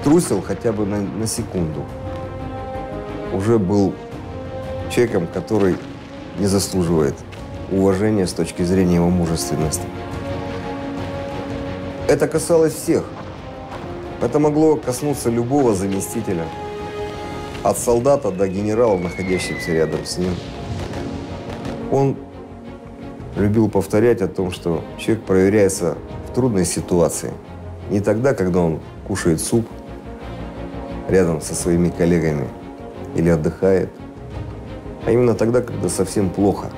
струсил хотя бы на, на секунду, уже был человеком, который не заслуживает уважения с точки зрения его мужественности. Это касалось всех. Это могло коснуться любого заместителя, от солдата до генерала, находящихся рядом с ним. Он любил повторять о том, что человек проверяется в трудной ситуации. Не тогда, когда он кушает суп рядом со своими коллегами или отдыхает, а именно тогда, когда совсем плохо.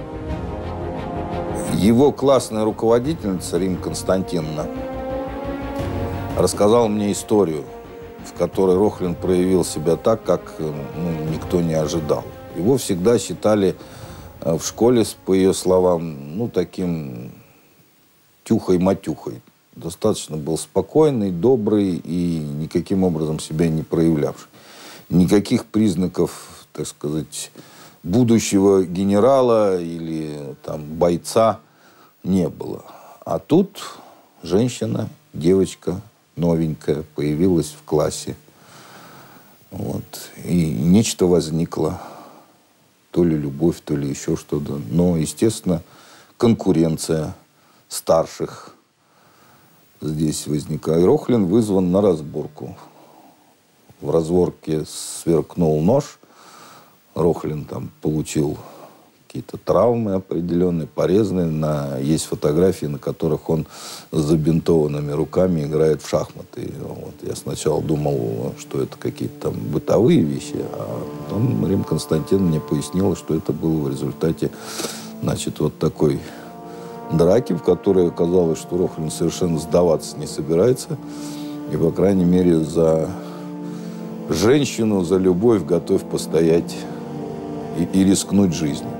Его классная руководительница Рим Константиновна рассказала мне историю, в которой Рохлин проявил себя так, как ну, никто не ожидал. Его всегда считали в школе, по ее словам, ну, таким тюхой-матюхой. Достаточно был спокойный, добрый и никаким образом себя не проявлявший. Никаких признаков, так сказать, будущего генерала или там, бойца не было. А тут женщина, девочка новенькая появилась в классе. Вот. И нечто возникло. То ли любовь, то ли еще что-то. Но, естественно, конкуренция старших здесь возникает. Рохлин вызван на разборку. В разборке сверкнул нож. Рохлин там получил какие-то травмы определенные, порезанные. На... Есть фотографии, на которых он с забинтованными руками играет в шахматы. Вот. Я сначала думал, что это какие-то там бытовые вещи, а потом Рим Константиновна мне пояснила, что это было в результате, значит, вот такой драки, в которой оказалось, что Рохлин совершенно сдаваться не собирается. И, по крайней мере, за женщину, за любовь готов постоять и, и рискнуть жизнью.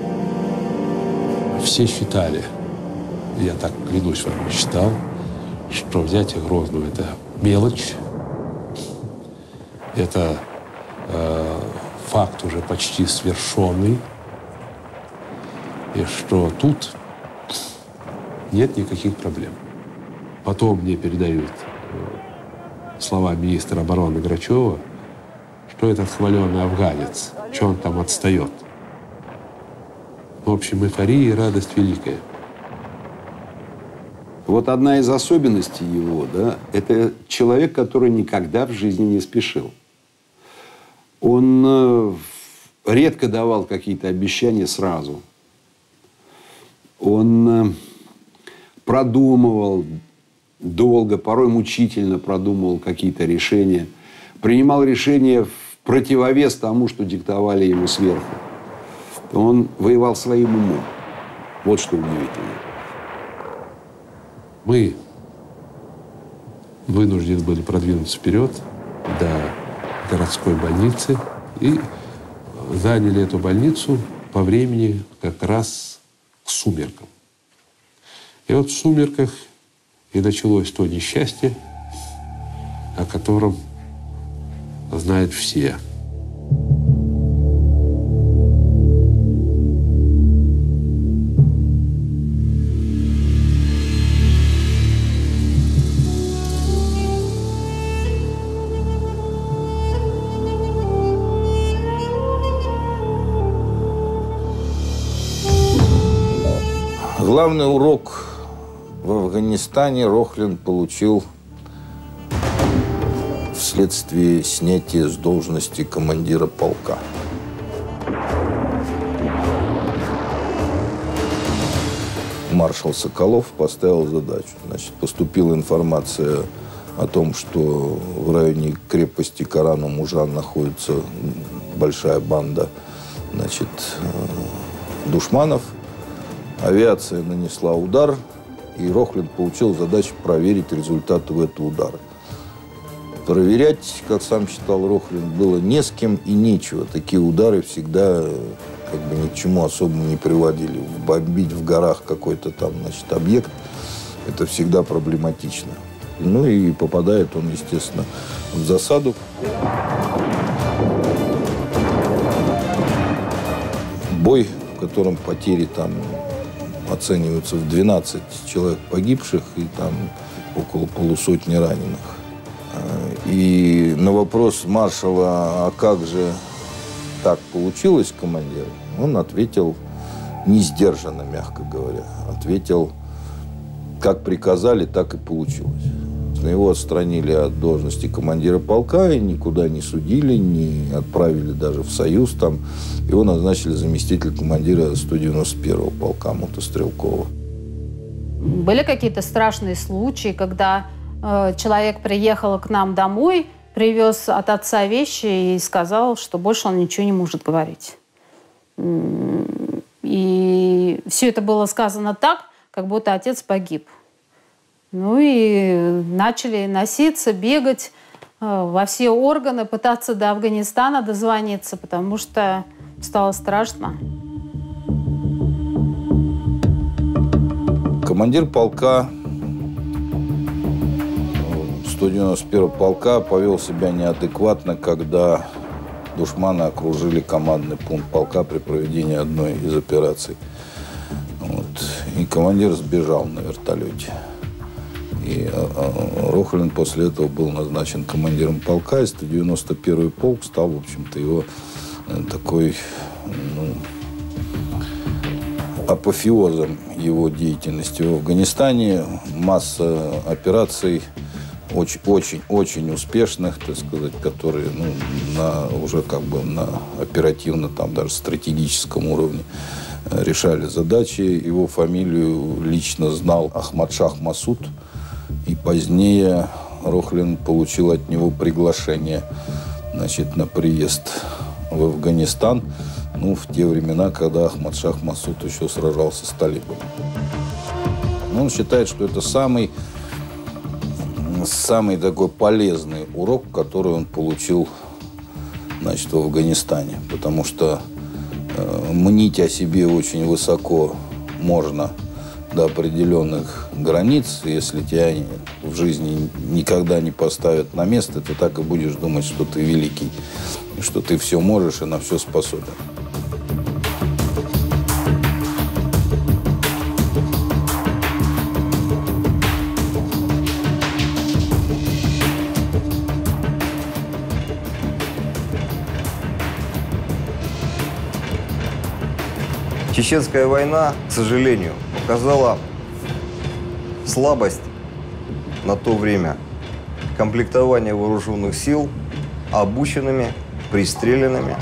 Все считали, я так клянусь вам, считал, что взятие Грозного – это мелочь, это э, факт уже почти свершенный, и что тут нет никаких проблем. Потом мне передают э, слова министра обороны Грачева, что этот хваленый афганец, что он там отстает. В общем, эйфория и радость великая. Вот одна из особенностей его, да, это человек, который никогда в жизни не спешил. Он э, редко давал какие-то обещания сразу. Он э, продумывал долго, порой мучительно продумывал какие-то решения. Принимал решения в противовес тому, что диктовали ему сверху. Он воевал своим умом. Вот что удивительно. Мы вынуждены были продвинуться вперед до городской больницы и заняли эту больницу по времени как раз к сумеркам. И вот в сумерках и началось то несчастье, о котором знают все. Главный урок в Афганистане Рохлин получил вследствие снятия с должности командира полка. Маршал Соколов поставил задачу. Значит, поступила информация о том, что в районе крепости Карана-Мужан находится большая банда, значит, душманов. Авиация нанесла удар, и Рохлин получил задачу проверить результаты этого удара. Проверять, как сам считал Рохлин, было не с кем и нечего. Такие удары всегда как бы ни к чему особому не приводили. Бомбить в горах какой-то там, значит, объект – это всегда проблематично. Ну и попадает он, естественно, в засаду. Бой, в котором потери там оцениваются в двенадцать человек погибших и там около полусотни раненых. И на вопрос маршала, а как же так получилось, командир, он ответил не сдержанно, мягко говоря. Ответил, как приказали, так и получилось. Его отстранили от должности командира полка и никуда не судили, не отправили даже в Союз. Там его назначили заместитель командира сто девяносто первого полка мотострелкового. Были какие-то страшные случаи, когда э, человек приехал к нам домой, привез от отца вещи и сказал, что больше он ничего не может говорить. И все это было сказано так, как будто отец погиб. Ну и начали носиться, бегать э, во все органы, пытаться до Афганистана дозвониться, потому что стало страшно. Командир полка сто девяносто первого полка повел себя неадекватно, когда душманы окружили командный пункт полка при проведении одной из операций. Вот. И командир сбежал на вертолете. И Рохлин после этого был назначен командиром полка, и сто девяносто первый полк стал, в общем-то, его такой, ну, апофеозом его деятельности в Афганистане. Масса операций очень-очень-очень успешных, так сказать, которые, ну, на, уже как бы на оперативно, там даже стратегическом уровне решали задачи. Его фамилию лично знал Ахмадшах Масуд. И позднее Рохлин получил от него приглашение, значит, на приезд в Афганистан, ну, в те времена, когда Ахмадшах Масуд еще сражался с талибами. Он считает, что это самый, самый такой полезный урок, который он получил, значит, в Афганистане. Потому что э, мнить о себе очень высоко можно до определенных границ. Если тебя в жизни никогда не поставят на место, ты так и будешь думать, что ты великий, что ты все можешь и на все способен. Чеченская война, к сожалению, показала слабость на то время комплектования вооруженных сил обученными, пристреленными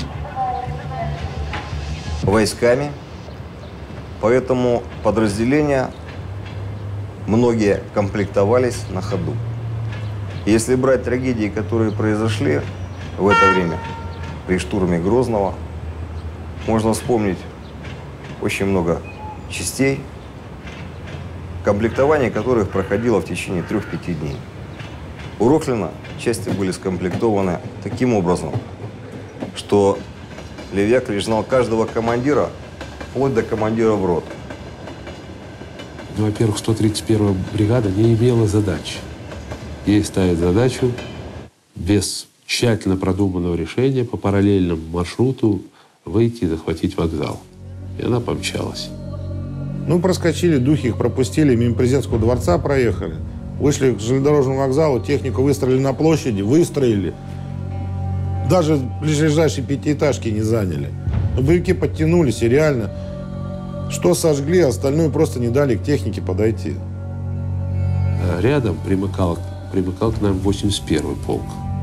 войсками. Поэтому подразделения многие комплектовались на ходу. Если брать трагедии, которые произошли в это время при штурме Грозного, можно вспомнить очень много частей, комплектование которых проходило в течение трех-пяти дней. У Рохлина части были скомплектованы таким образом, что Лев Яковлевич знал каждого командира, вплоть до командира в рот. Ну, во-первых, сто тридцать первая бригада не имела задачи. Ей ставят задачу без тщательно продуманного решения по параллельному маршруту выйти и захватить вокзал. И она помчалась. Ну, проскочили, духи их пропустили, мимо президентского дворца проехали. Вышли к железнодорожному вокзалу, технику выстроили на площади, выстроили. Даже ближайшие пятиэтажки не заняли. Но боевики подтянулись и реально, что сожгли, остальное просто не дали к технике подойти. Рядом примыкал, примыкал к нам восемьдесят первый полк.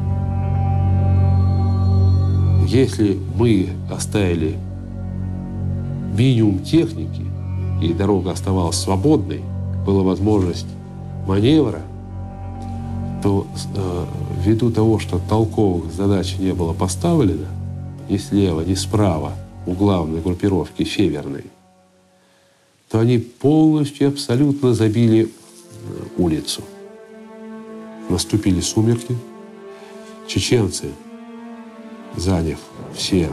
Если мы оставили минимум техники, и дорога оставалась свободной, была возможность маневра, то э, ввиду того, что толковых задач не было поставлено ни слева, ни справа у главной группировки северной, то они полностью, абсолютно забили улицу. Наступили сумерки. Чеченцы, заняв все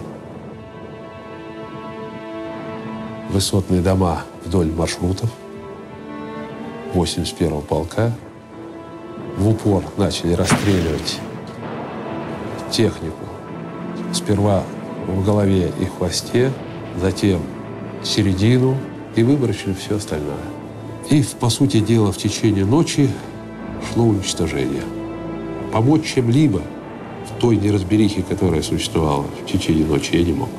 высотные дома вдоль маршрутов восемьдесят первого полка, в упор начали расстреливать технику. Сперва в голове и хвосте, затем середину, и выбросили все остальное. И, по сути дела, в течение ночи шло уничтожение. помочь чем-либо в той неразберихе, которая существовала в течение ночи, я не мог.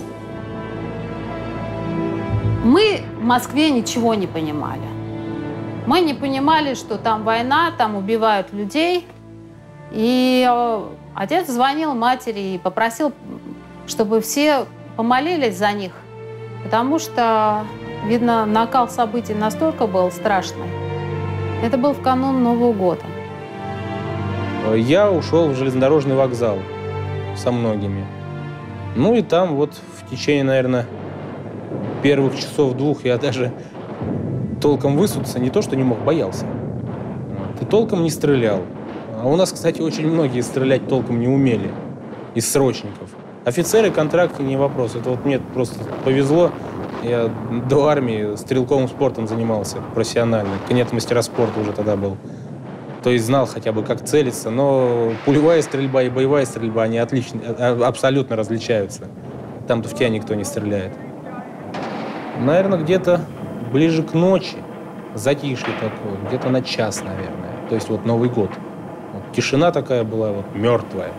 Мы в Москве ничего не понимали. Мы не понимали, что там война, там убивают людей. И отец звонил матери и попросил, чтобы все помолились за них, потому что, видно, накал событий настолько был страшный. Это был в канун Нового года. Я ушел в железнодорожный вокзал со многими. Ну и там вот в течение, наверное, первых часов двух я даже толком высунуться не то, что не мог, боялся. Ты толком не стрелял. А у нас, кстати, очень многие стрелять толком не умели из срочников. Офицеры, контракты не вопрос. Это вот мне просто повезло. Я до армии стрелковым спортом занимался профессионально. Конец мастера спорта уже тогда был. То есть знал хотя бы, как целиться. Но пулевая стрельба и боевая стрельба, они отлично, абсолютно различаются. Там-то в тебя никто не стреляет. Наверное, где-то ближе к ночи, затишье такое, где-то на час, наверное. То есть вот Новый год. Вот тишина такая была, вот мертвая.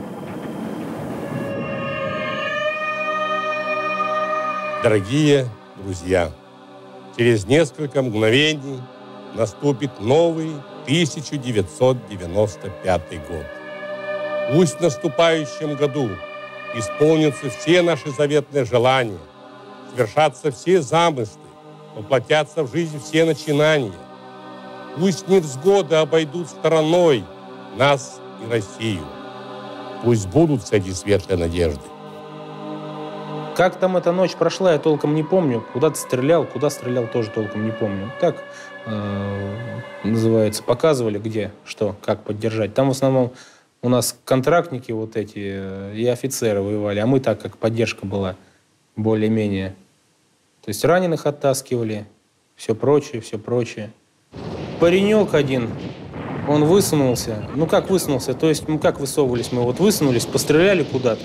Дорогие друзья, через несколько мгновений наступит новый тысяча девятьсот девяносто пятый год. Пусть в наступающем году исполнятся все наши заветные желания, свершатся все замыслы, воплотятся в жизнь все начинания. Пусть невзгоды обойдут стороной нас и Россию. Пусть будут эти светлые надежды. Как там эта ночь прошла, я толком не помню. Куда-то стрелял, куда стрелял, тоже толком не помню. Так, э, называется, показывали, где, что, как поддержать. Там в основном у нас контрактники вот эти и офицеры воевали, а мы так, как поддержка была, более-менее. То есть раненых оттаскивали, все прочее, все прочее. Паренек один, он высунулся. Ну, как высунулся? То есть, ну, как высовывались мы? Вот высунулись, постреляли куда-то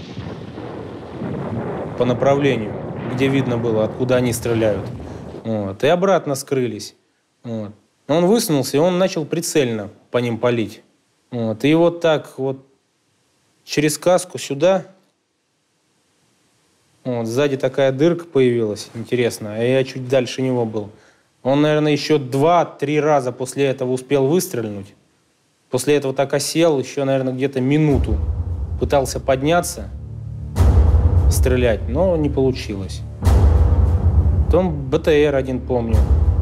по направлению, где видно было, откуда они стреляют. Вот. И обратно скрылись. Вот. Он высунулся, и он начал прицельно по ним палить. Вот. И вот так вот через каску сюда, вот, сзади такая дырка появилась, интересная, а я чуть дальше него был. Он, наверное, еще два-три раза после этого успел выстрелить. После этого так осел, еще, наверное, где-то минуту пытался подняться, стрелять, но не получилось. Потом БТР один помню.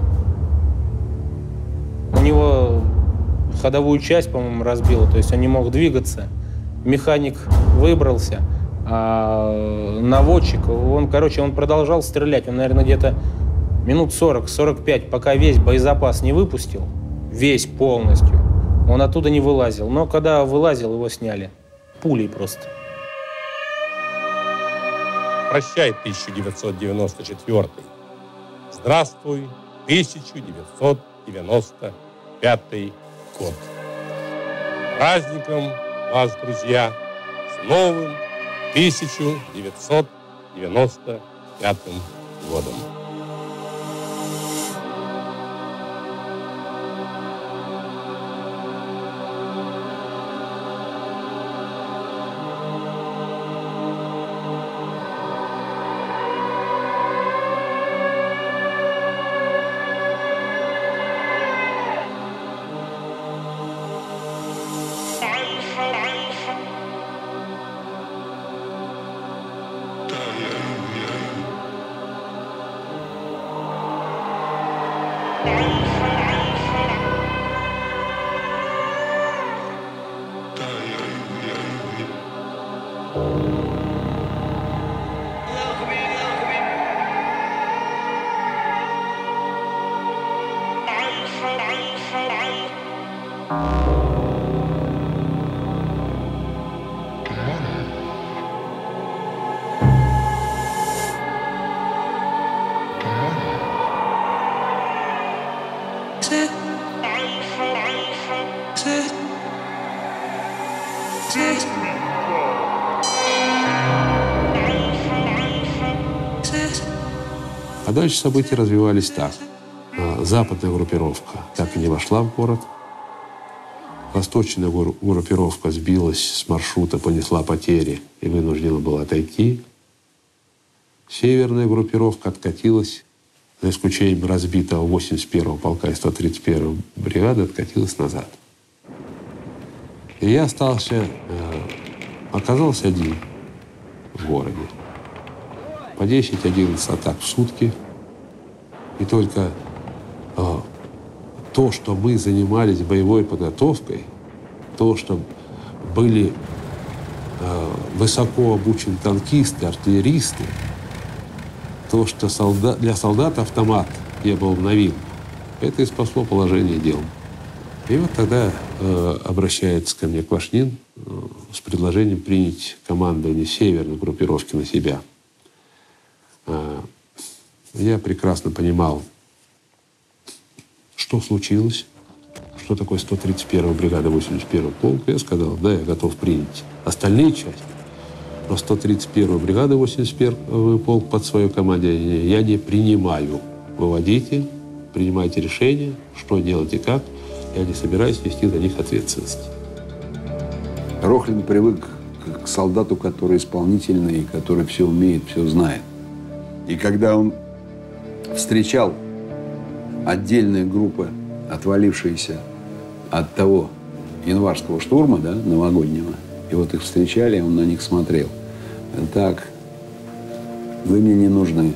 У него ходовую часть, по-моему, разбило, то есть он не мог двигаться. Механик выбрался, а наводчик, он, короче, он продолжал стрелять. Он, наверное, где-то минут сорок-сорок пять, пока весь боезапас не выпустил, весь полностью, он оттуда не вылазил. Но когда вылазил, его сняли пулей просто. Прощай, тысяча девятьсот девяносто четвёртый. Здравствуй, тысяча девятьсот девяносто пятый год. С праздником вас, друзья, с новым тысяча девятьсот девяносто пятым годом. А дальше события развивались так. Западная группировка так и не вошла в город. восточная группировка сбилась с маршрута, понесла потери и вынуждена была отойти. Северная группировка откатилась, за исключением разбитого восемьдесят первого полка и сто тридцать первой бригады, откатилась назад. И я остался, э, оказался один в городе. По десять-одиннадцать атак в сутки. И только э, то, что мы занимались боевой подготовкой, то, что были э, высоко обучены танкисты, артиллеристы, то, что солдат, для солдат автомат не был в новинку, это и спасло положение дел. И вот тогда э, обращается ко мне Квашнин э, с предложением принять командование северной группировки на себя. Э, я прекрасно понимал, что случилось, что такое сто тридцать первая бригада, восемьдесят первый полк. Я сказал, да, я готов принять остальные части. Но сто тридцать первую бригаду, восемьдесят первый полк под свое командование я не принимаю. Выводите, принимайте решение, что делать и как. Я не собираюсь нести за них ответственность. Рохлин привык к солдату, который исполнительный, который все умеет, все знает. И когда он встречал отдельные группы, отвалившиеся от того январского штурма, да, новогоднего, и вот их встречали, он на них смотрел. Так, вы мне не нужны.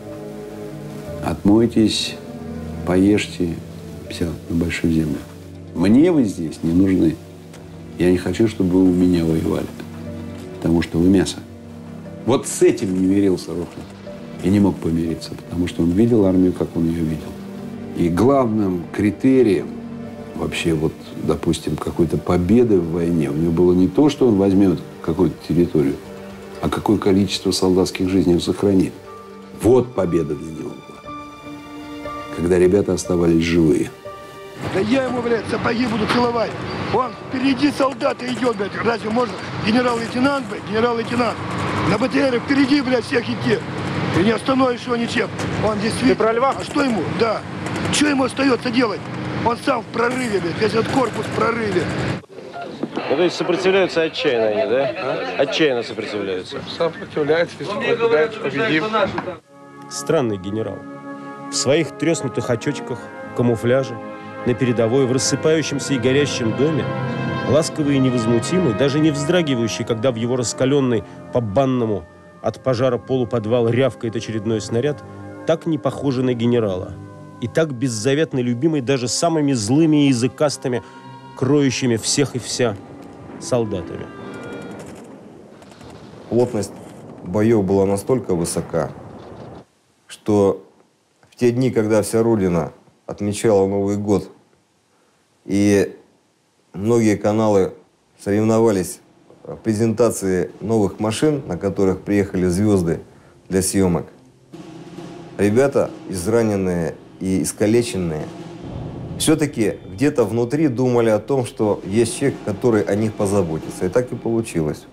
Отмойтесь, поешьте, все на большую землю. Мне вы здесь не нужны. Я не хочу, чтобы вы у меня воевали, потому что вы мясо. Вот с этим не мирился Рохлин. И не мог помириться, потому что он видел армию, как он ее видел. И главным критерием вообще, вот, допустим, какой-то победы в войне у него было не то, что он возьмет какую-то территорию, а какое количество солдатских жизней он сохранит. Вот победа для него была. Когда ребята оставались живые. Да я ему, блядь, сапоги буду целовать. Он впереди солдата идет, блядь. Разве можно генерал-лейтенант, блядь, генерал-лейтенант на БТРе впереди, блядь, всех идти. Ты не остановишь его ничем. Он действительно... Ты про льва? А что ему? Да. Что ему остается делать? Он сам в прорыве, блядь. Весь этот корпус в прорыве. Ну, то есть сопротивляются отчаянно они, да? А? Отчаянно сопротивляются. Сопротивляются, сопротивляются, победим. Странный генерал. В своих треснутых очочках, камуфляже, на передовой, в рассыпающемся и горящем доме, ласковый и невозмутимый, даже не вздрагивающий, когда в его раскаленный по-банному от пожара полуподвал рявкает очередной снаряд, так не похожий на генерала. И так беззаветно любимый даже самыми злыми и языкастыми, кроющими всех и вся солдатами. Плотность боев была настолько высока, что в те дни, когда вся Родина отмечала Новый год, и многие каналы соревновались в презентации новых машин, на которых приехали звезды для съемок, ребята, израненные и искалеченные, все-таки где-то внутри думали о том, что есть человек, который о них позаботится. И так и получилось.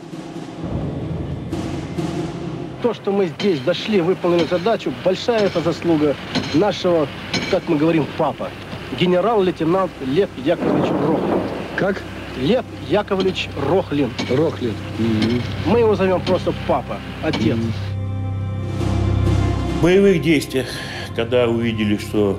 То, что мы здесь дошли, выполнили задачу, большая это заслуга нашего, как мы говорим, папа. Генерал-лейтенант Лев Яковлевич Рохлин. Как? Лев Яковлевич Рохлин. Рохлин. Mm-hmm. Мы его зовем просто папа, отец. В боевых действиях, когда увидели, что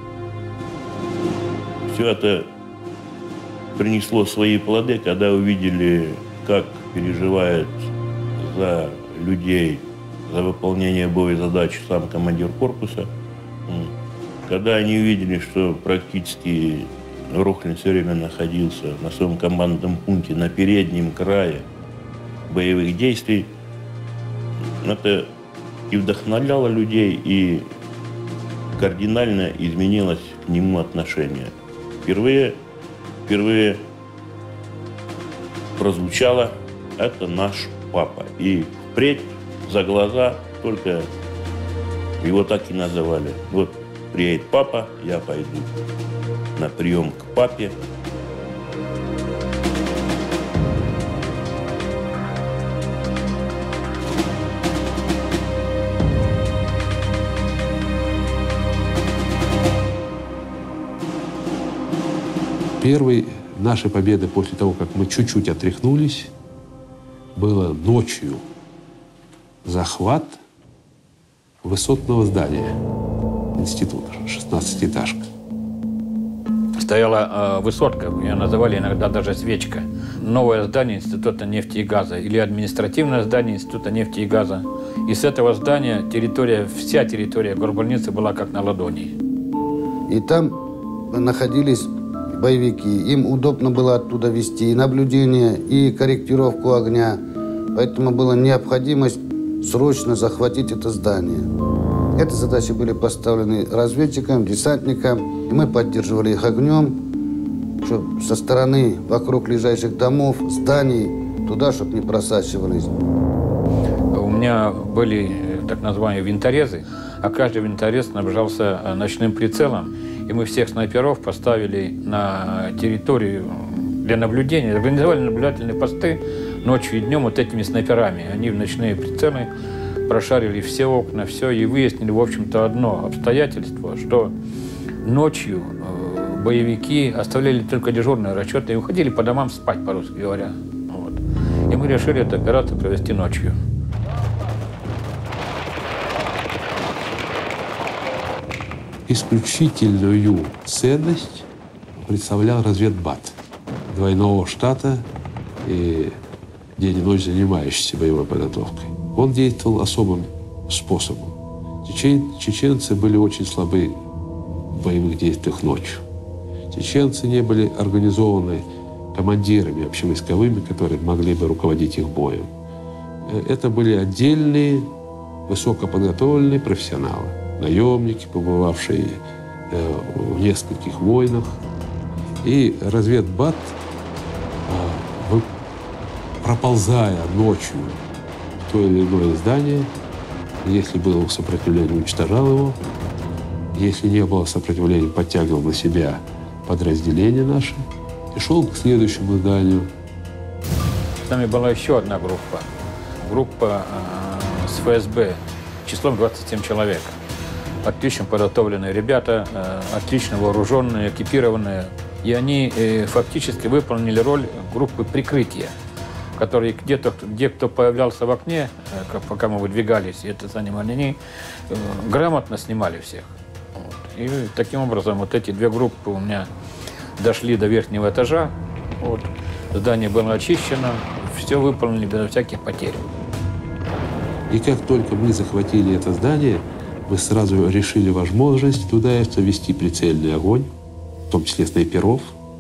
все это принесло свои плоды, когда увидели, как переживает за людей, за выполнение боезадач сам командир корпуса, когда они увидели, что практически Рохлин все время находился на своем командном пункте на переднем крае боевых действий, это и вдохновляло людей, и кардинально изменилось к нему отношение. Впервые, впервые прозвучало «это наш папа». И впредь за глаза только его так и называли. Вот приедет папа, я пойду на прием к папе. Первый наши победы после того, как мы чуть-чуть отряхнулись, было ночью захват высотного здания института, шестнадцатиэтажка. Стояла э, высотка, ее называли иногда даже свечка. Новое здание Института нефти и газа или административное здание Института нефти и газа. И с этого здания территория, вся территория горбольницы была как на ладони. И там находились боевики. Им удобно было оттуда вести и наблюдение, и корректировку огня. Поэтому была необходимость срочно захватить это здание. Эти задачи были поставлены разведчикам, десантникам. И мы поддерживали их огнем, чтобы со стороны вокруг лежащих домов, зданий, туда, чтобы не просачивались. У меня были так называемые винторезы, а каждый винторез снабжался ночным прицелом. И мы всех снайперов поставили на территорию для наблюдения. Организовали наблюдательные посты ночью и днем вот этими снайперами. Они в ночные прицелы прошарили все окна, все, и выяснили, в общем-то, одно обстоятельство, что ночью э, боевики оставляли только дежурные расчеты и уходили по домам спать, по-русски говоря. Вот. И мы решили эту операцию провести ночью. Исключительную ценность представлял разведбат двойного штата и день и ночь занимающийся боевой подготовкой. Он действовал особым способом. Чечен, чеченцы были очень слабы в боевых действиях ночью. Чеченцы не были организованы командирами общевойсковыми, которые могли бы руководить их боем. Это были отдельные, высокоподготовленные профессионалы. Наемники, побывавшие э, в нескольких войнах. И разведбат, э, проползая ночью в то или иное здание, если было сопротивление, уничтожал его. Если не было сопротивления, подтягивал на себя подразделения наши и шел к следующему зданию. С нами была еще одна группа. Группа э, с ФСБ числом двадцать семь человек. Отлично подготовленные ребята, э, отлично вооруженные, экипированные. И они э, фактически выполнили роль группы прикрытия, которые где-то, где кто появлялся в окне, э, пока мы выдвигались, и это занимали они, э, грамотно снимали всех. Вот. И таким образом вот эти две группы у меня дошли до верхнего этажа. Вот. Здание было очищено, все выполнили без всяких потерь. И как только мы захватили это здание, мы сразу решили возможность туда вести прицельный огонь, в том числе снайперов,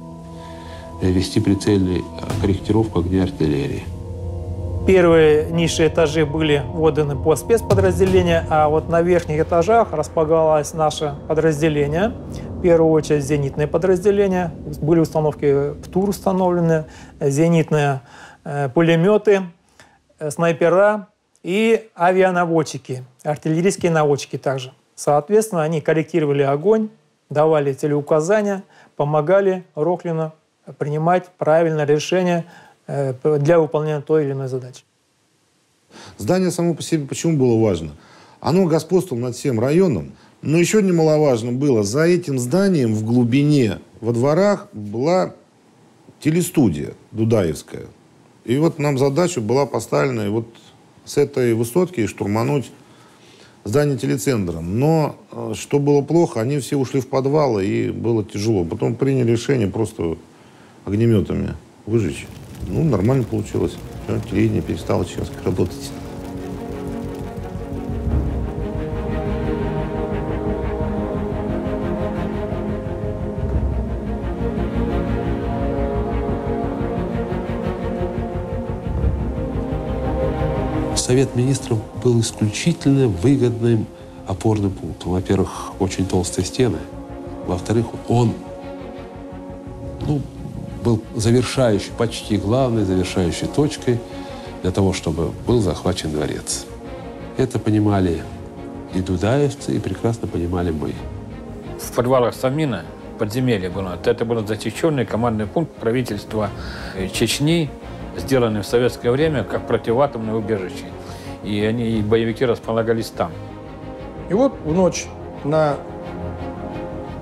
вести прицельную корректировку огня артиллерии. Первые низшие этажи были отданы по спецподразделению, а вот на верхних этажах располагалось наше подразделение. В первую очередь зенитные подразделения. Были установки ПТУР установлены, зенитные э, пулеметы, э, снайпера и авианаводчики, артиллерийские наводчики также. Соответственно, они корректировали огонь, давали целеуказания, помогали Рохлину принимать правильное решение для выполнения той или иной задачи. Здание само по себе почему было важно? Оно господствовало над всем районом, но еще немаловажно было, за этим зданием в глубине, во дворах, была телестудия дудаевская. И вот нам задача была поставлена вот с этой высотки штурмануть здание телецентра. Но, что было плохо, они все ушли в подвалы, и было тяжело. Потом приняли решение просто огнеметами выжечь. Ну, нормально получилось. Все, телевидение перестало сейчас работать. Совет министров был исключительно выгодным опорным пунктом. Во-первых, очень толстые стены. Во-вторых, он ну, был завершающей, почти главной завершающей точкой для того, чтобы был захвачен дворец. Это понимали и дудаевцы, и прекрасно понимали мы. В подвалах Совмина подземелье было. Это был защищенный командный пункт правительства Чечни, сделанный в советское время как противоатомное убежище. И они, и боевики располагались там. И вот в ночь на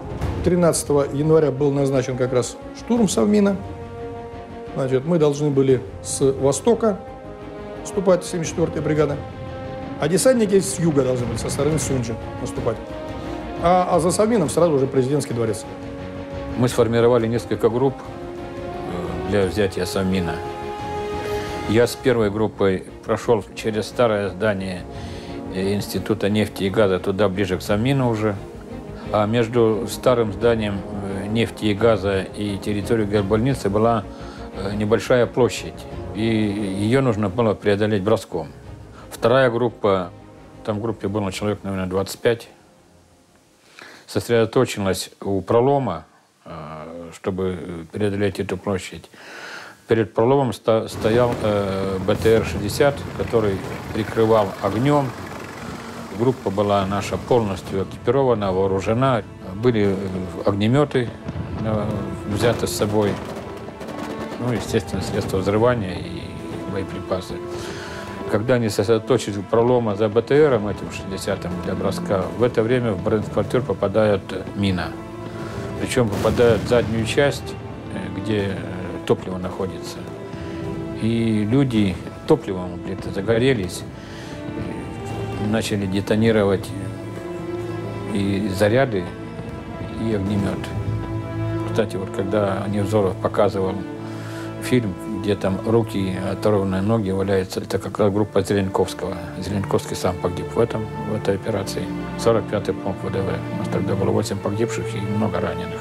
тринадцатого января был назначен как раз штурм Совмина. Значит, мы должны были с востока наступать, семьдесят четвёртая бригада, а десантники с юга должны были, со стороны Сунчи наступать. А, а за Совмином сразу уже президентский дворец. Мы сформировали несколько групп для взятия Совмина. Я с первой группой прошел через старое здание Института нефти и газа, туда ближе к Совмину уже. А между старым зданием нефти и газа и территорией горбольницы была небольшая площадь. И ее нужно было преодолеть броском. Вторая группа, там в группе было человек, наверное, двадцать пять, сосредоточилась у пролома, чтобы преодолеть эту площадь. Перед проломом сто, стоял э, бэ тэ эр шестьдесят, который прикрывал огнем. Группа была наша полностью экипирована, вооружена. Были огнеметы э, взяты с собой. Ну, естественно, средства взрывания и боеприпасы. Когда они сосредоточились у пролома за бэ тэ эром, этим шестидесятым для броска, в это время в бронетранспортер попадает мина. Причем попадает в заднюю часть, где топливо находится. И люди топливом где-то загорелись, начали детонировать и заряды, и огнемет. Кстати, вот когда Невзоров показывал фильм, где там руки, оторванные ноги валяются, это как раз группа Зеленковского. Зеленковский сам погиб в этом, в этой операции. сорок пятый полк вэ дэ вэ. У нас тогда было восемь погибших и много раненых.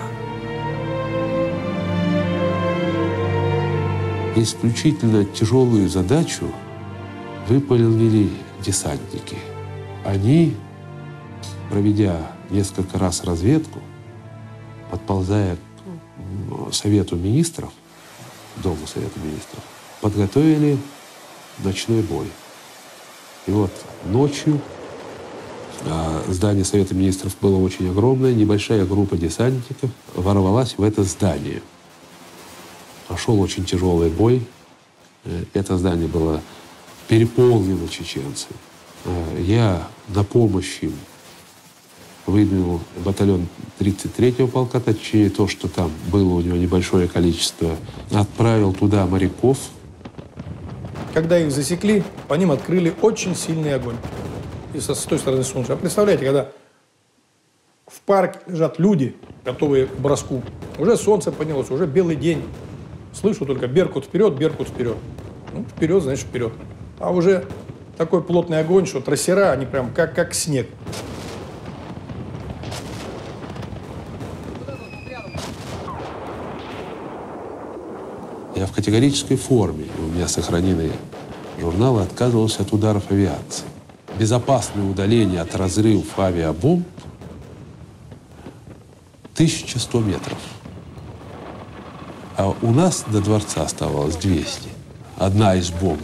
Исключительно тяжелую задачу выполнили десантники. Они, проведя несколько раз разведку, подползая к Совету министров, Дому Совета министров, подготовили ночной бой. И вот ночью а, здание Совета министров было очень огромное, небольшая группа десантников ворвалась в это здание. Пошел очень тяжелый бой. Это здание было переполнено чеченцами. Я на помощь им выдвинул батальон тридцать третьего полка, точнее то, что там было у него небольшое количество, отправил туда моряков. Когда их засекли, по ним открыли очень сильный огонь. И со, с той стороны Сунчи. А представляете, когда в парке лежат люди, готовые к броску, уже солнце поднялось, уже белый день. Слышу только беркут вперед, беркут вперед. Ну, вперед, значит, вперед. А уже такой плотный огонь, что трассера, они прям как, как снег. Я в категорической форме, у меня сохранены журналы, отказывался от ударов авиации. Безопасное удаление от разрывов авиабомб тысяча сто метров. А у нас до дворца оставалось двести. Одна из бомб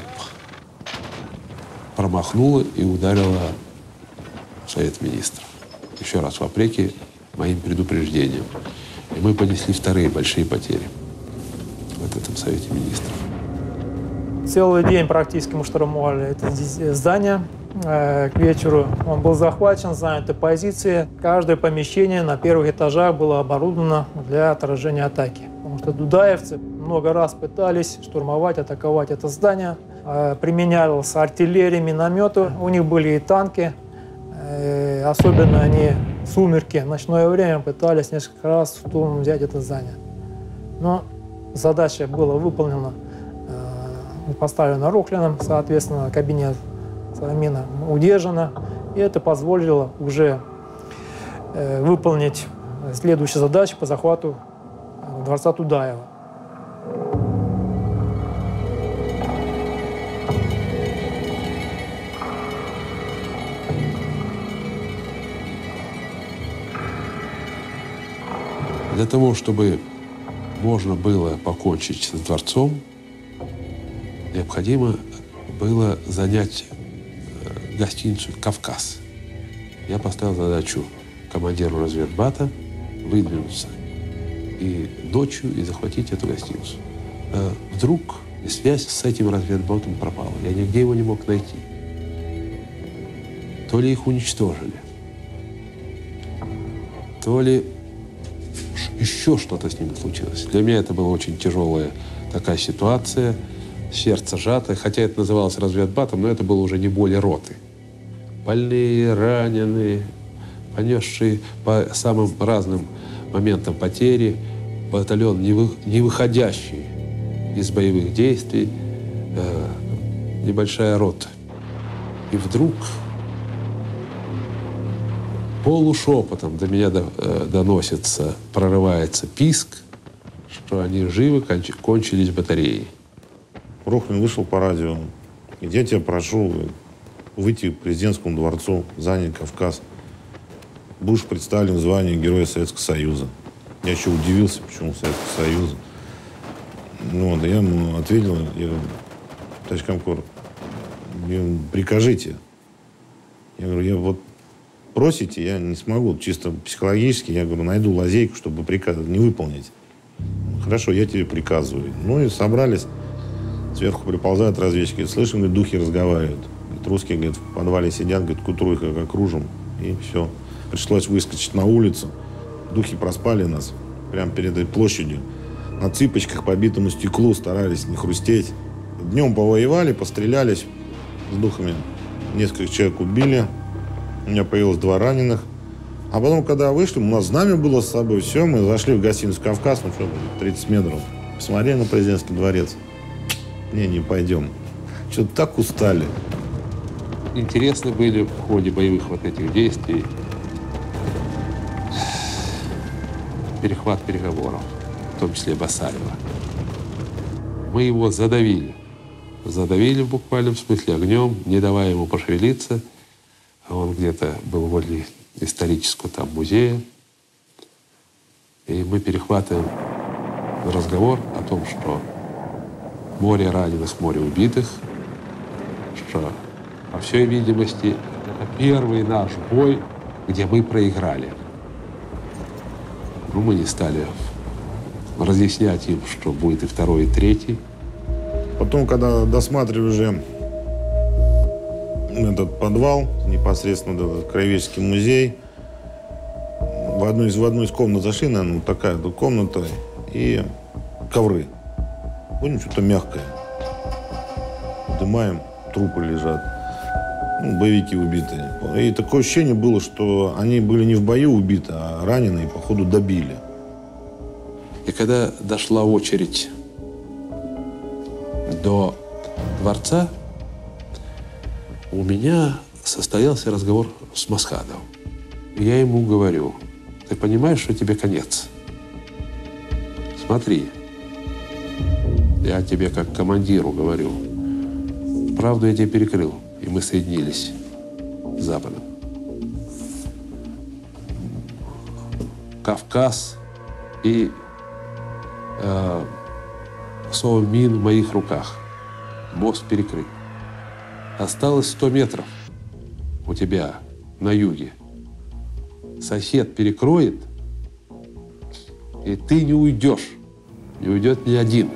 промахнула и ударила Совет министров. Еще раз вопреки моим предупреждениям. И мы понесли вторые большие потери в этом Совете министров. Целый день практически мы штурмовали это здание. К вечеру он был захвачен, заняты позиции. Каждое помещение на первых этажах было оборудовано для отражения атаки. Потому что дудаевцы много раз пытались штурмовать, атаковать это здание. Применялась артиллерия, минометы. У них были и танки. Особенно они в сумерки, ночное время пытались несколько раз штурмом взять это здание. Но задача была выполнена, поставлена Рохлиным, соответственно, кабинет Совмина удержана, и это позволило уже э, выполнить следующую задачу по захвату дворца Тудаева. Для того, чтобы можно было покончить с дворцом, необходимо было занять гостиницу «Кавказ». Я поставил задачу командиру разведбата выдвинуться и ночью и захватить эту гостиницу. Вдруг связь с этим разведботом пропала. Я нигде его не мог найти. То ли их уничтожили, то ли еще что-то с ним случилось. Для меня это была очень тяжелая такая ситуация, сердце сжатое, хотя это называлось разведбатом, но это было уже не более роты. Больные, раненые, понесшие по самым разным моментам потери, батальон, не, вы, не выходящий из боевых действий, э, небольшая рота. И вдруг полушепотом до меня до, э, доносится, прорывается писк, что они живы, конч, кончились батареи. Рохлин вышел по радио. Я тебя прошу выйти к президентскому дворцу, занять Кавказ. Будешь представлен в звании Героя Советского Союза. Я еще удивился, почему Советского Союза. Ну, вот, я ему ответил, я говорю, товарищ Комкор, прикажите. Я говорю, я вот просите, я не смогу, чисто психологически, я говорю, найду лазейку, чтобы приказ не выполнить. Хорошо, я тебе приказываю. Ну и собрались, сверху приползают разведчики, слышим, говорит, духи разговаривают. Говорит, русские, говорит, в подвале сидят, говорит, к утру их как окружим, и все. Пришлось выскочить на улицу. Духи проспали нас прямо перед этой площадью. На цыпочках по битому стеклу старались не хрустеть. Днем повоевали, пострелялись с духами. Несколько человек убили. У меня появилось два раненых. А потом, когда вышли, у нас знамя было с собой. Все, мы зашли в гостиницу «Кавказ», ну что, тридцать метров. Посмотрели на президентский дворец. Не, не пойдем. Что-то так устали. Интересны были в ходе боевых вот этих действий перехват переговоров, в том числе Басарева. Мы его задавили. Задавили в буквальном смысле огнем, не давая ему пошевелиться. Он где-то был возле исторического там музея. И мы перехватываем разговор о том, что море раненых, море убитых, что, по всей видимости, это первый наш бой, где мы проиграли. Ну, мы не стали разъяснять им, что будет и второй, и третий. Потом, когда досматривали уже этот подвал, непосредственно этот краеведческий музей, в одну из, в одну из комнат зашли, наверное, вот такая вот комната, и ковры. Понял, что-то мягкое. Поднимаем, трупы лежат. Ну, боевики убитые. И такое ощущение было, что они были не в бою убиты, а раненые, походу, добили. И когда дошла очередь до дворца, у меня состоялся разговор с Масхадовым. Я ему говорю, ты понимаешь, что тебе конец? Смотри, я тебе как командиру говорю, правду я тебе перекрыл. И мы соединились с Западом. Кавказ и э, Совмин в моих руках. Мост перекрыт. Осталось сто метров у тебя на юге. Сосед перекроет, и ты не уйдешь. Не уйдет ни один.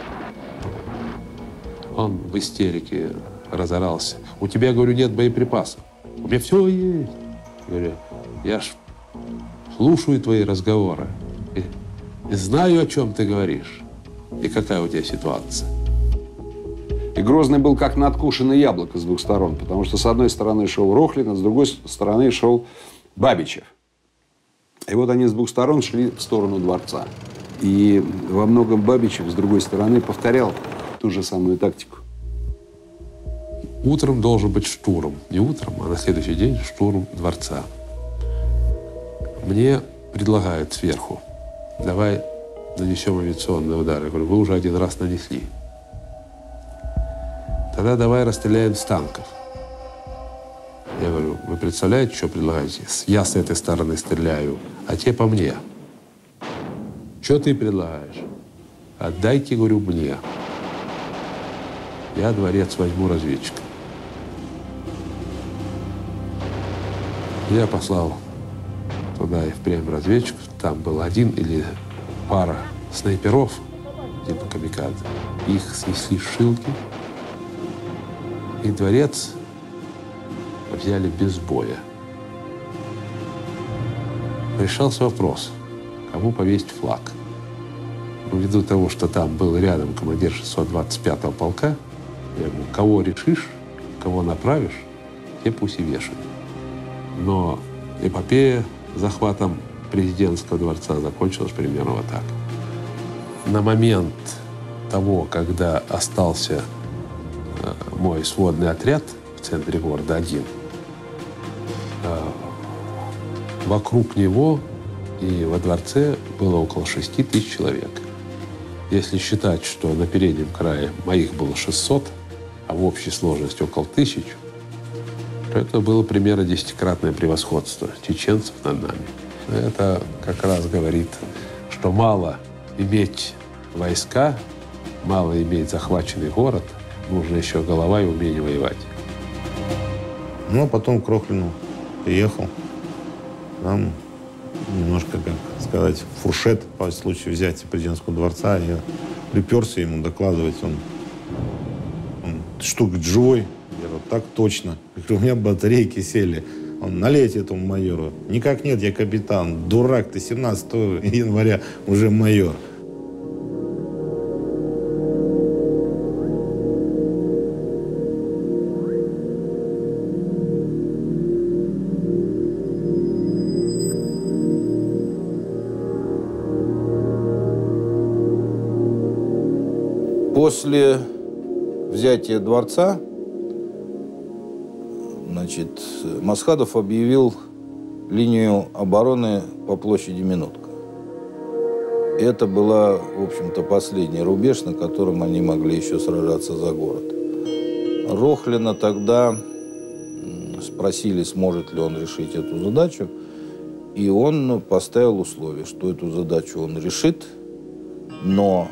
Он в истерике разорался. У тебя, говорю, нет боеприпасов. У меня все есть. Говорю, я ж слушаю твои разговоры и, и знаю, о чем ты говоришь. И какая у тебя ситуация. И Грозный был как надкушенное яблоко с двух сторон, потому что с одной стороны шел Рохлин, а с другой стороны шел Бабичев. И вот они с двух сторон шли в сторону дворца. И во многом Бабичев с другой стороны повторял ту же самую тактику. Утром должен быть штурм. Не утром, а на следующий день штурм дворца. Мне предлагают сверху, давай нанесем авиационный удар. Я говорю, вы уже один раз нанесли. Тогда давай расстреляем с танков. Я говорю, вы представляете, что предлагаете? Я с этой стороны стреляю, а те по мне. Что ты предлагаешь? Отдайте, говорю, мне. Я дворец возьму разведчика. Я послал туда и впрямь разведчиков. Там был один или пара снайперов, типа камикадзе. Их снесли с Шилки. И дворец взяли без боя. Решался вопрос. кому повесить флаг. Ввиду того, что там был рядом командир шестьсот двадцать пятого полка, я говорю, кого решишь, кого направишь, те пусть и вешают. Но эпопея с захватом президентского дворца закончилась примерно вот так. На момент того, когда остался э, мой сводный отряд в центре города один, э, вокруг него и во дворце было около шести тысяч человек. Если считать, что на переднем крае моих было шестьсот, а в общей сложности около тысячи, то это было примерно десятикратное превосходство чеченцев над нами. Это как раз говорит, что мало иметь войска, мало иметь захваченный город, нужно еще голова и умение воевать. Ну, а потом к Рохлину приехал. Нам немножко, как сказать, фуршет по случаю взятия президентского дворца. Я приперся ему докладывать. Он, он штук живой. Я говорю, так точно. Я говорю, у меня батарейки сели. Он, налейте этому майору. Никак нет, я капитан. Дурак ты, семнадцатого января уже майор. После взятия дворца, значит, Масхадов объявил линию обороны по площади Минутка. Это была, в общем-то, последний рубеж, на котором они могли еще сражаться за город. Рохлина тогда спросили, сможет ли он решить эту задачу, и он поставил условие, что эту задачу он решит, но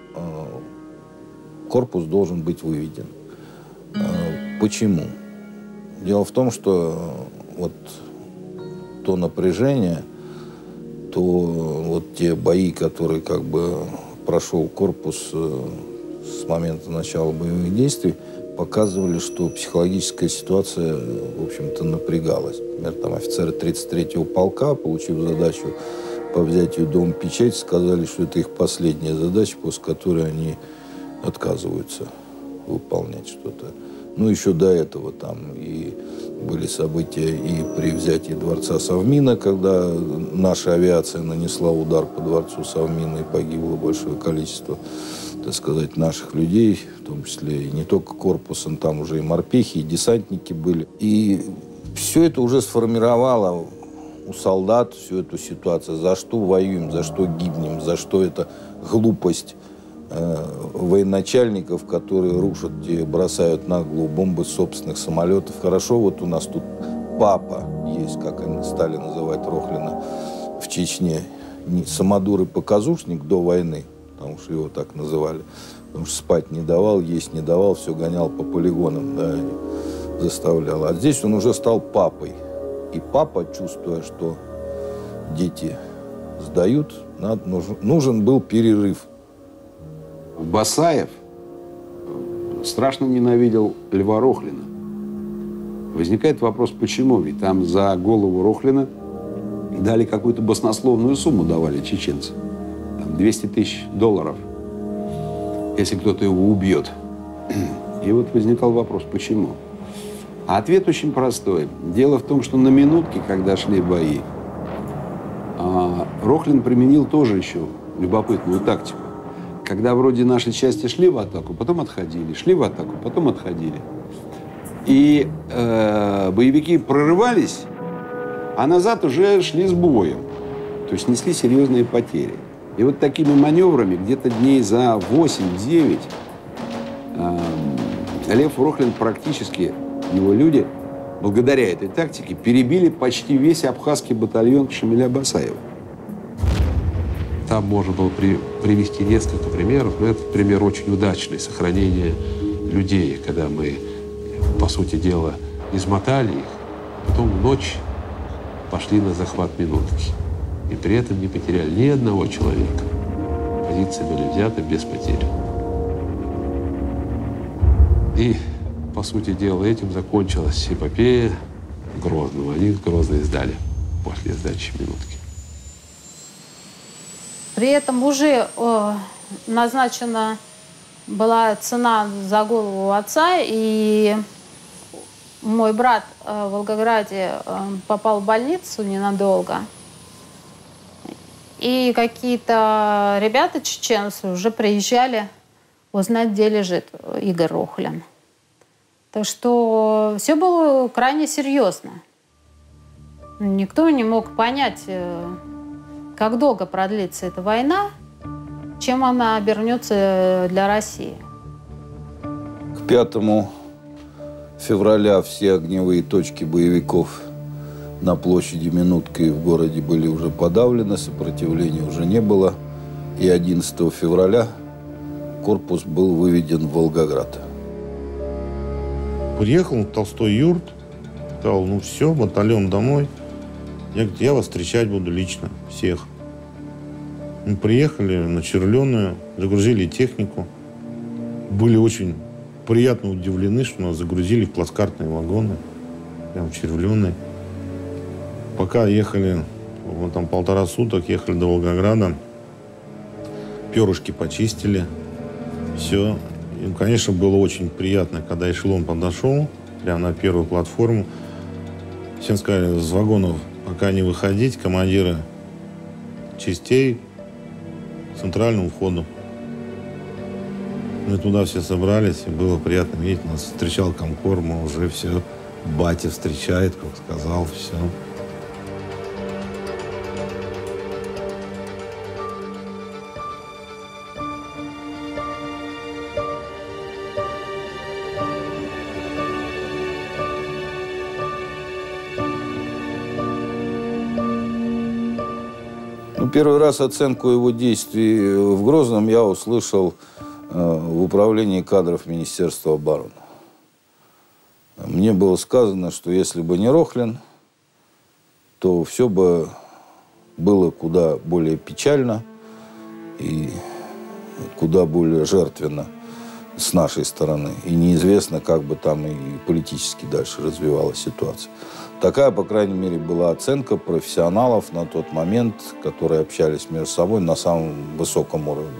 корпус должен быть выведен. Почему? Дело в том, что вот то напряжение, то вот те бои, которые как бы прошел корпус с момента начала боевых действий, показывали, что психологическая ситуация, в общем-то, напрягалась. Например, там офицеры тридцать третьего полка, получив задачу по взятию дома Печать, сказали, что это их последняя задача, после которой они отказываются выполнять что-то. Ну, еще до этого там и были события и при взятии дворца Совмина, когда наша авиация нанесла удар по дворцу Совмина и погибло большое количество, так сказать, наших людей, в том числе и не только корпусом, там уже и морпехи, и десантники были. И все это уже сформировало у солдат всю эту ситуацию. За что воюем, за что гибнем, за что это глупость военачальников, которые рушат и бросают на голову бомбы собственных самолетов. Хорошо, вот у нас тут папа есть, как они стали называть Рохлина в Чечне. Самодур и показушник до войны, потому что его так называли. Потому что спать не давал, есть не давал, все гонял по полигонам, да, и заставлял. А здесь он уже стал папой. И папа, чувствуя, что дети сдают, надо, нужен, нужен был перерыв. Басаев страшно ненавидел Льва Рохлина. Возникает вопрос, почему? Ведь там за голову Рохлина дали какую-то баснословную сумму, давали чеченцы. Там двести тысяч долларов, если кто-то его убьет. И вот возникал вопрос, почему? А ответ очень простой. Дело в том, что на Минутке, когда шли бои, Рохлин применил тоже еще любопытную тактику. Когда вроде наши части шли в атаку, потом отходили, шли в атаку, потом отходили. И э, боевики прорывались, а назад уже шли с боем. То есть несли серьезные потери. И вот такими маневрами где-то дней за восемь-девять э, Лев Рохлин практически, его люди, благодаря этой тактике, перебили почти весь абхазский батальон Шамиля Басаева. Там можно было при, привести несколько примеров, но этот пример очень удачный. Сохранение людей, когда мы, по сути дела, измотали их, потом в ночь пошли на захват Минутки. И при этом не потеряли ни одного человека. Позиции были взяты без потерь. И, по сути дела, этим закончилась эпопея Грозного. Они Грозный сдали после сдачи Минутки. При этом уже э, назначена была цена за голову отца, и мой брат э, в Волгограде э, попал в больницу ненадолго. И какие-то ребята чеченцы уже приезжали узнать, где лежит Игорь Рохлин. Так что все было крайне серьезно. Никто не мог понять, как долго продлится эта война, чем она обернется для России. К пятому февраля все огневые точки боевиков на площади Минуткой в городе были уже подавлены, сопротивления уже не было. И одиннадцатого февраля корпус был выведен в Волгоград. Приехал в Толстой юрт, сказал, ну все, батальон домой. Я говорю, я вас встречать буду лично, всех. Мы приехали на Червленую, загрузили технику. Были очень приятно удивлены, что нас загрузили в плацкартные вагоны, прям в Червленой. Пока ехали, вот там полтора суток, ехали до Волгограда, перышки почистили, все. И, конечно, было очень приятно, когда эшелон подошел, прямо на первую платформу. Всем сказали, из вагонов пока не выходить, командиры частей к центральному входу. Мы туда все собрались, и было приятно видеть. Нас встречал комкор, мы уже все, батя встречает, как сказал, все. Первый раз оценку его действий в Грозном я услышал э, в управлении кадров Министерства обороны. Мне было сказано, что если бы не Рохлин, то все бы было куда более печально и куда более жертвенно с нашей стороны. И неизвестно, как бы там и политически дальше развивалась ситуация. Такая, по крайней мере, была оценка профессионалов на тот момент, которые общались между собой на самом высоком уровне.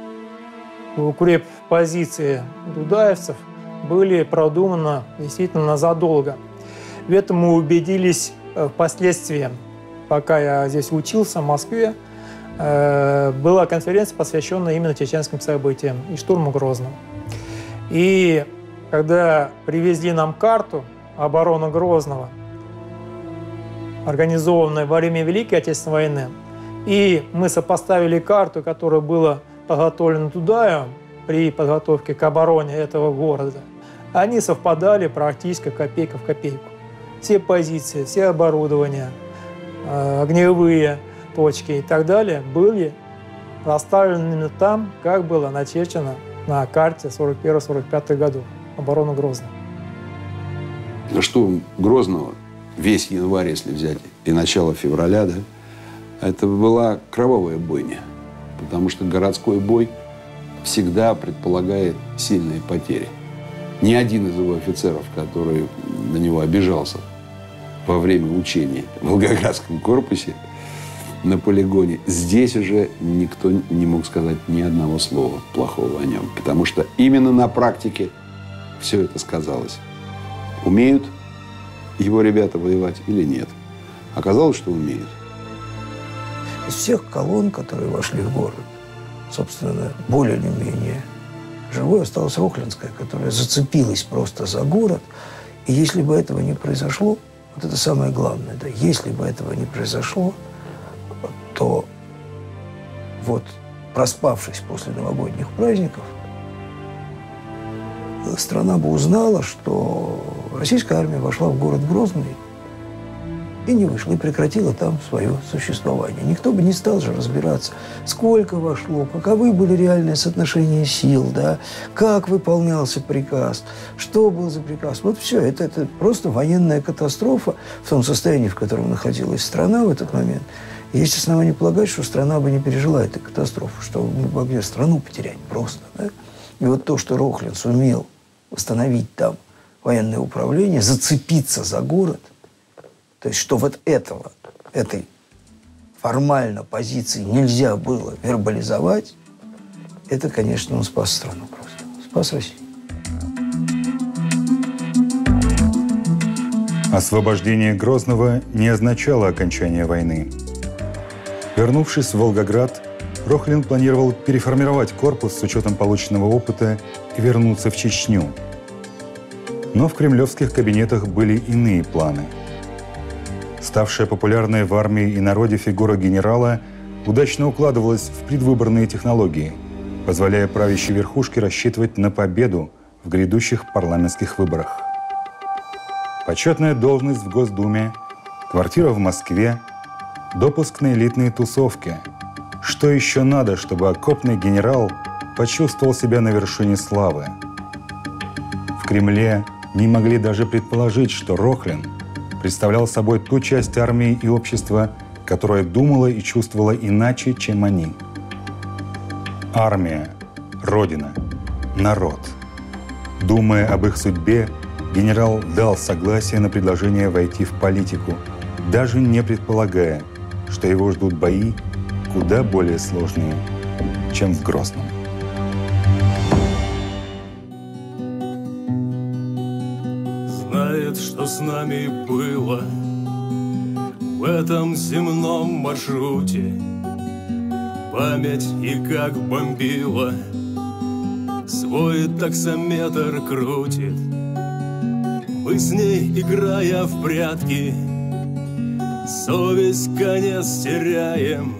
Укреп позиции дудаевцев были продуманы действительно задолго. В этом мы убедились впоследствии. Пока я здесь учился в Москве, была конференция, посвященная именно чеченским событиям и штурму Грозного. И когда привезли нам карту обороны Грозного, организованная во время Великой Отечественной войны, и мы сопоставили карту, которая была подготовлена Дудаевым при подготовке к обороне этого города, они совпадали практически копейка в копейку. Все позиции, все оборудования, огневые точки и так далее были расставлены именно там, как было начерчено на карте сорок первого — сорок пятого годов обороны Грозного. А что Грозного, весь январь, если взять, и начало февраля, да, это была кровавая бойня. Потому что городской бой всегда предполагает сильные потери. Ни один из его офицеров, который на него обижался во время учения в Волгоградском корпусе на полигоне, здесь уже никто не мог сказать ни одного слова плохого о нем. Потому что именно на практике все это сказалось. Умеют его ребята воевать или нет? Оказалось, что умеют. Из всех колонн, которые вошли в город, собственно, более или менее живой осталась Рохлинская, которая зацепилась просто за город. И если бы этого не произошло, вот это самое главное, да, если бы этого не произошло, то вот проспавшись после новогодних праздников, страна бы узнала, что российская армия вошла в город Грозный и не вышла, и прекратила там свое существование. Никто бы не стал же разбираться, сколько вошло, каковы были реальные соотношения сил, да, как выполнялся приказ, что был за приказ. Вот все, это, это просто военная катастрофа в том состоянии, в котором находилась страна в этот момент. И есть основания полагать, что страна бы не пережила эту катастрофу, что мы могли страну потерять просто. Да? И вот то, что Рохлин сумел восстановить там военное управление, зацепиться за город, то есть что вот этого, этой формально позиции нельзя было вербализовать, это, конечно, он спас страну просто. Спас Россию. Освобождение Грозного не означало окончание войны. Вернувшись в Волгоград, Рохлин планировал переформировать корпус с учетом полученного опыта и вернуться в Чечню. Но в кремлевских кабинетах были иные планы. Ставшая популярной в армии и народе фигура генерала удачно укладывалась в предвыборные технологии, позволяя правящей верхушке рассчитывать на победу в грядущих парламентских выборах. Почетная должность в Госдуме, квартира в Москве, допуск на элитные тусовки. Что еще надо, чтобы окопный генерал почувствовал себя на вершине славы? В Кремле не могли даже предположить, что Рохлин представлял собой ту часть армии и общества, которая думала и чувствовала иначе, чем они. Армия, Родина, народ. Думая об их судьбе, генерал дал согласие на предложение войти в политику, даже не предполагая, что его ждут бои куда более сложные, чем в Грозном. Знает, что с нами было в этом земном маршруте, память и как бомбила, свой таксометр крутит. Мы с ней, играя в прятки, совесть конец теряем.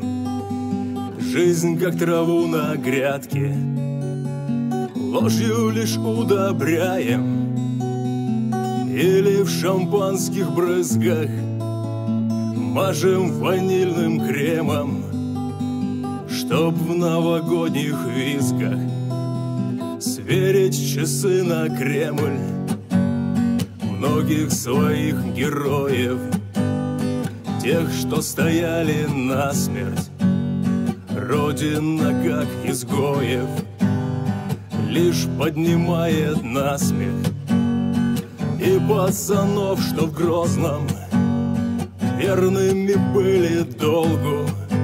Жизнь, как траву на грядке, ложью лишь удобряем. Или в шампанских брызгах мажем ванильным кремом, чтоб в новогодних визгах сверить часы на Кремль. Многих своих героев, тех, что стояли насмерть, Родина, как изгоев, лишь поднимает насмех. И пацанов, что в Грозном верными были долгу,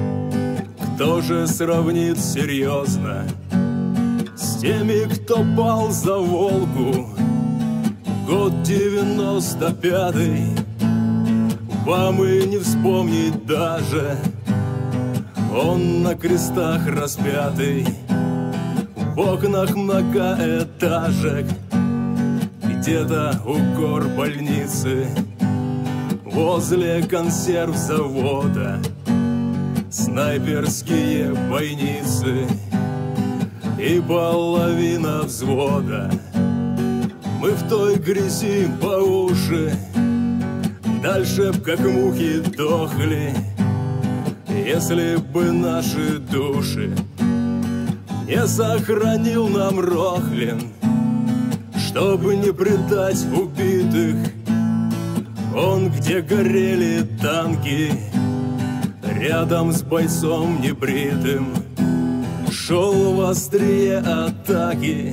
кто же сравнит серьезно с теми, кто пал за Волгу? Год девяносто пятый, вам и не вспомнить даже. Он на крестах распятый, в окнах многоэтажек, где-то у гор больницы, возле консервзавода, снайперские бойницы и половина взвода. Мы в той грязи по уши, дальше б как мухи дохли, если бы наши души не сохранил нам Рохлин, чтобы не предать убитых. Он, где горели танки, рядом с бойцом небритым, шел в острие атаки.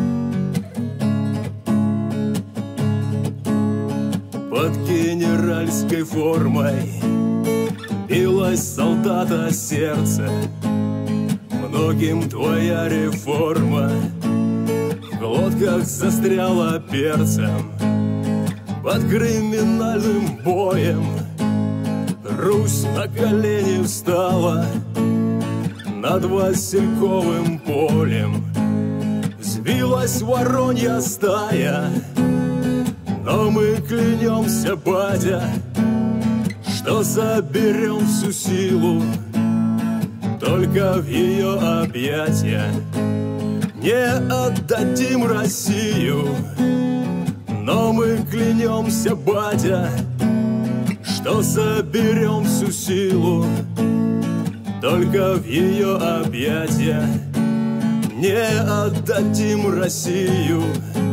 Под генеральской формой билось солдата сердце. Многим твоя реформа в глотках застряла перцем. Под криминальным боем Русь на колени встала над Васильковым полем. Взвилась воронья стая, но мы клянемся, батя, что соберем всю силу только в ее объятия. Не отдадим Россию, но мы клянемся, батя, что соберем всю силу только в ее объятия. Не отдадим Россию.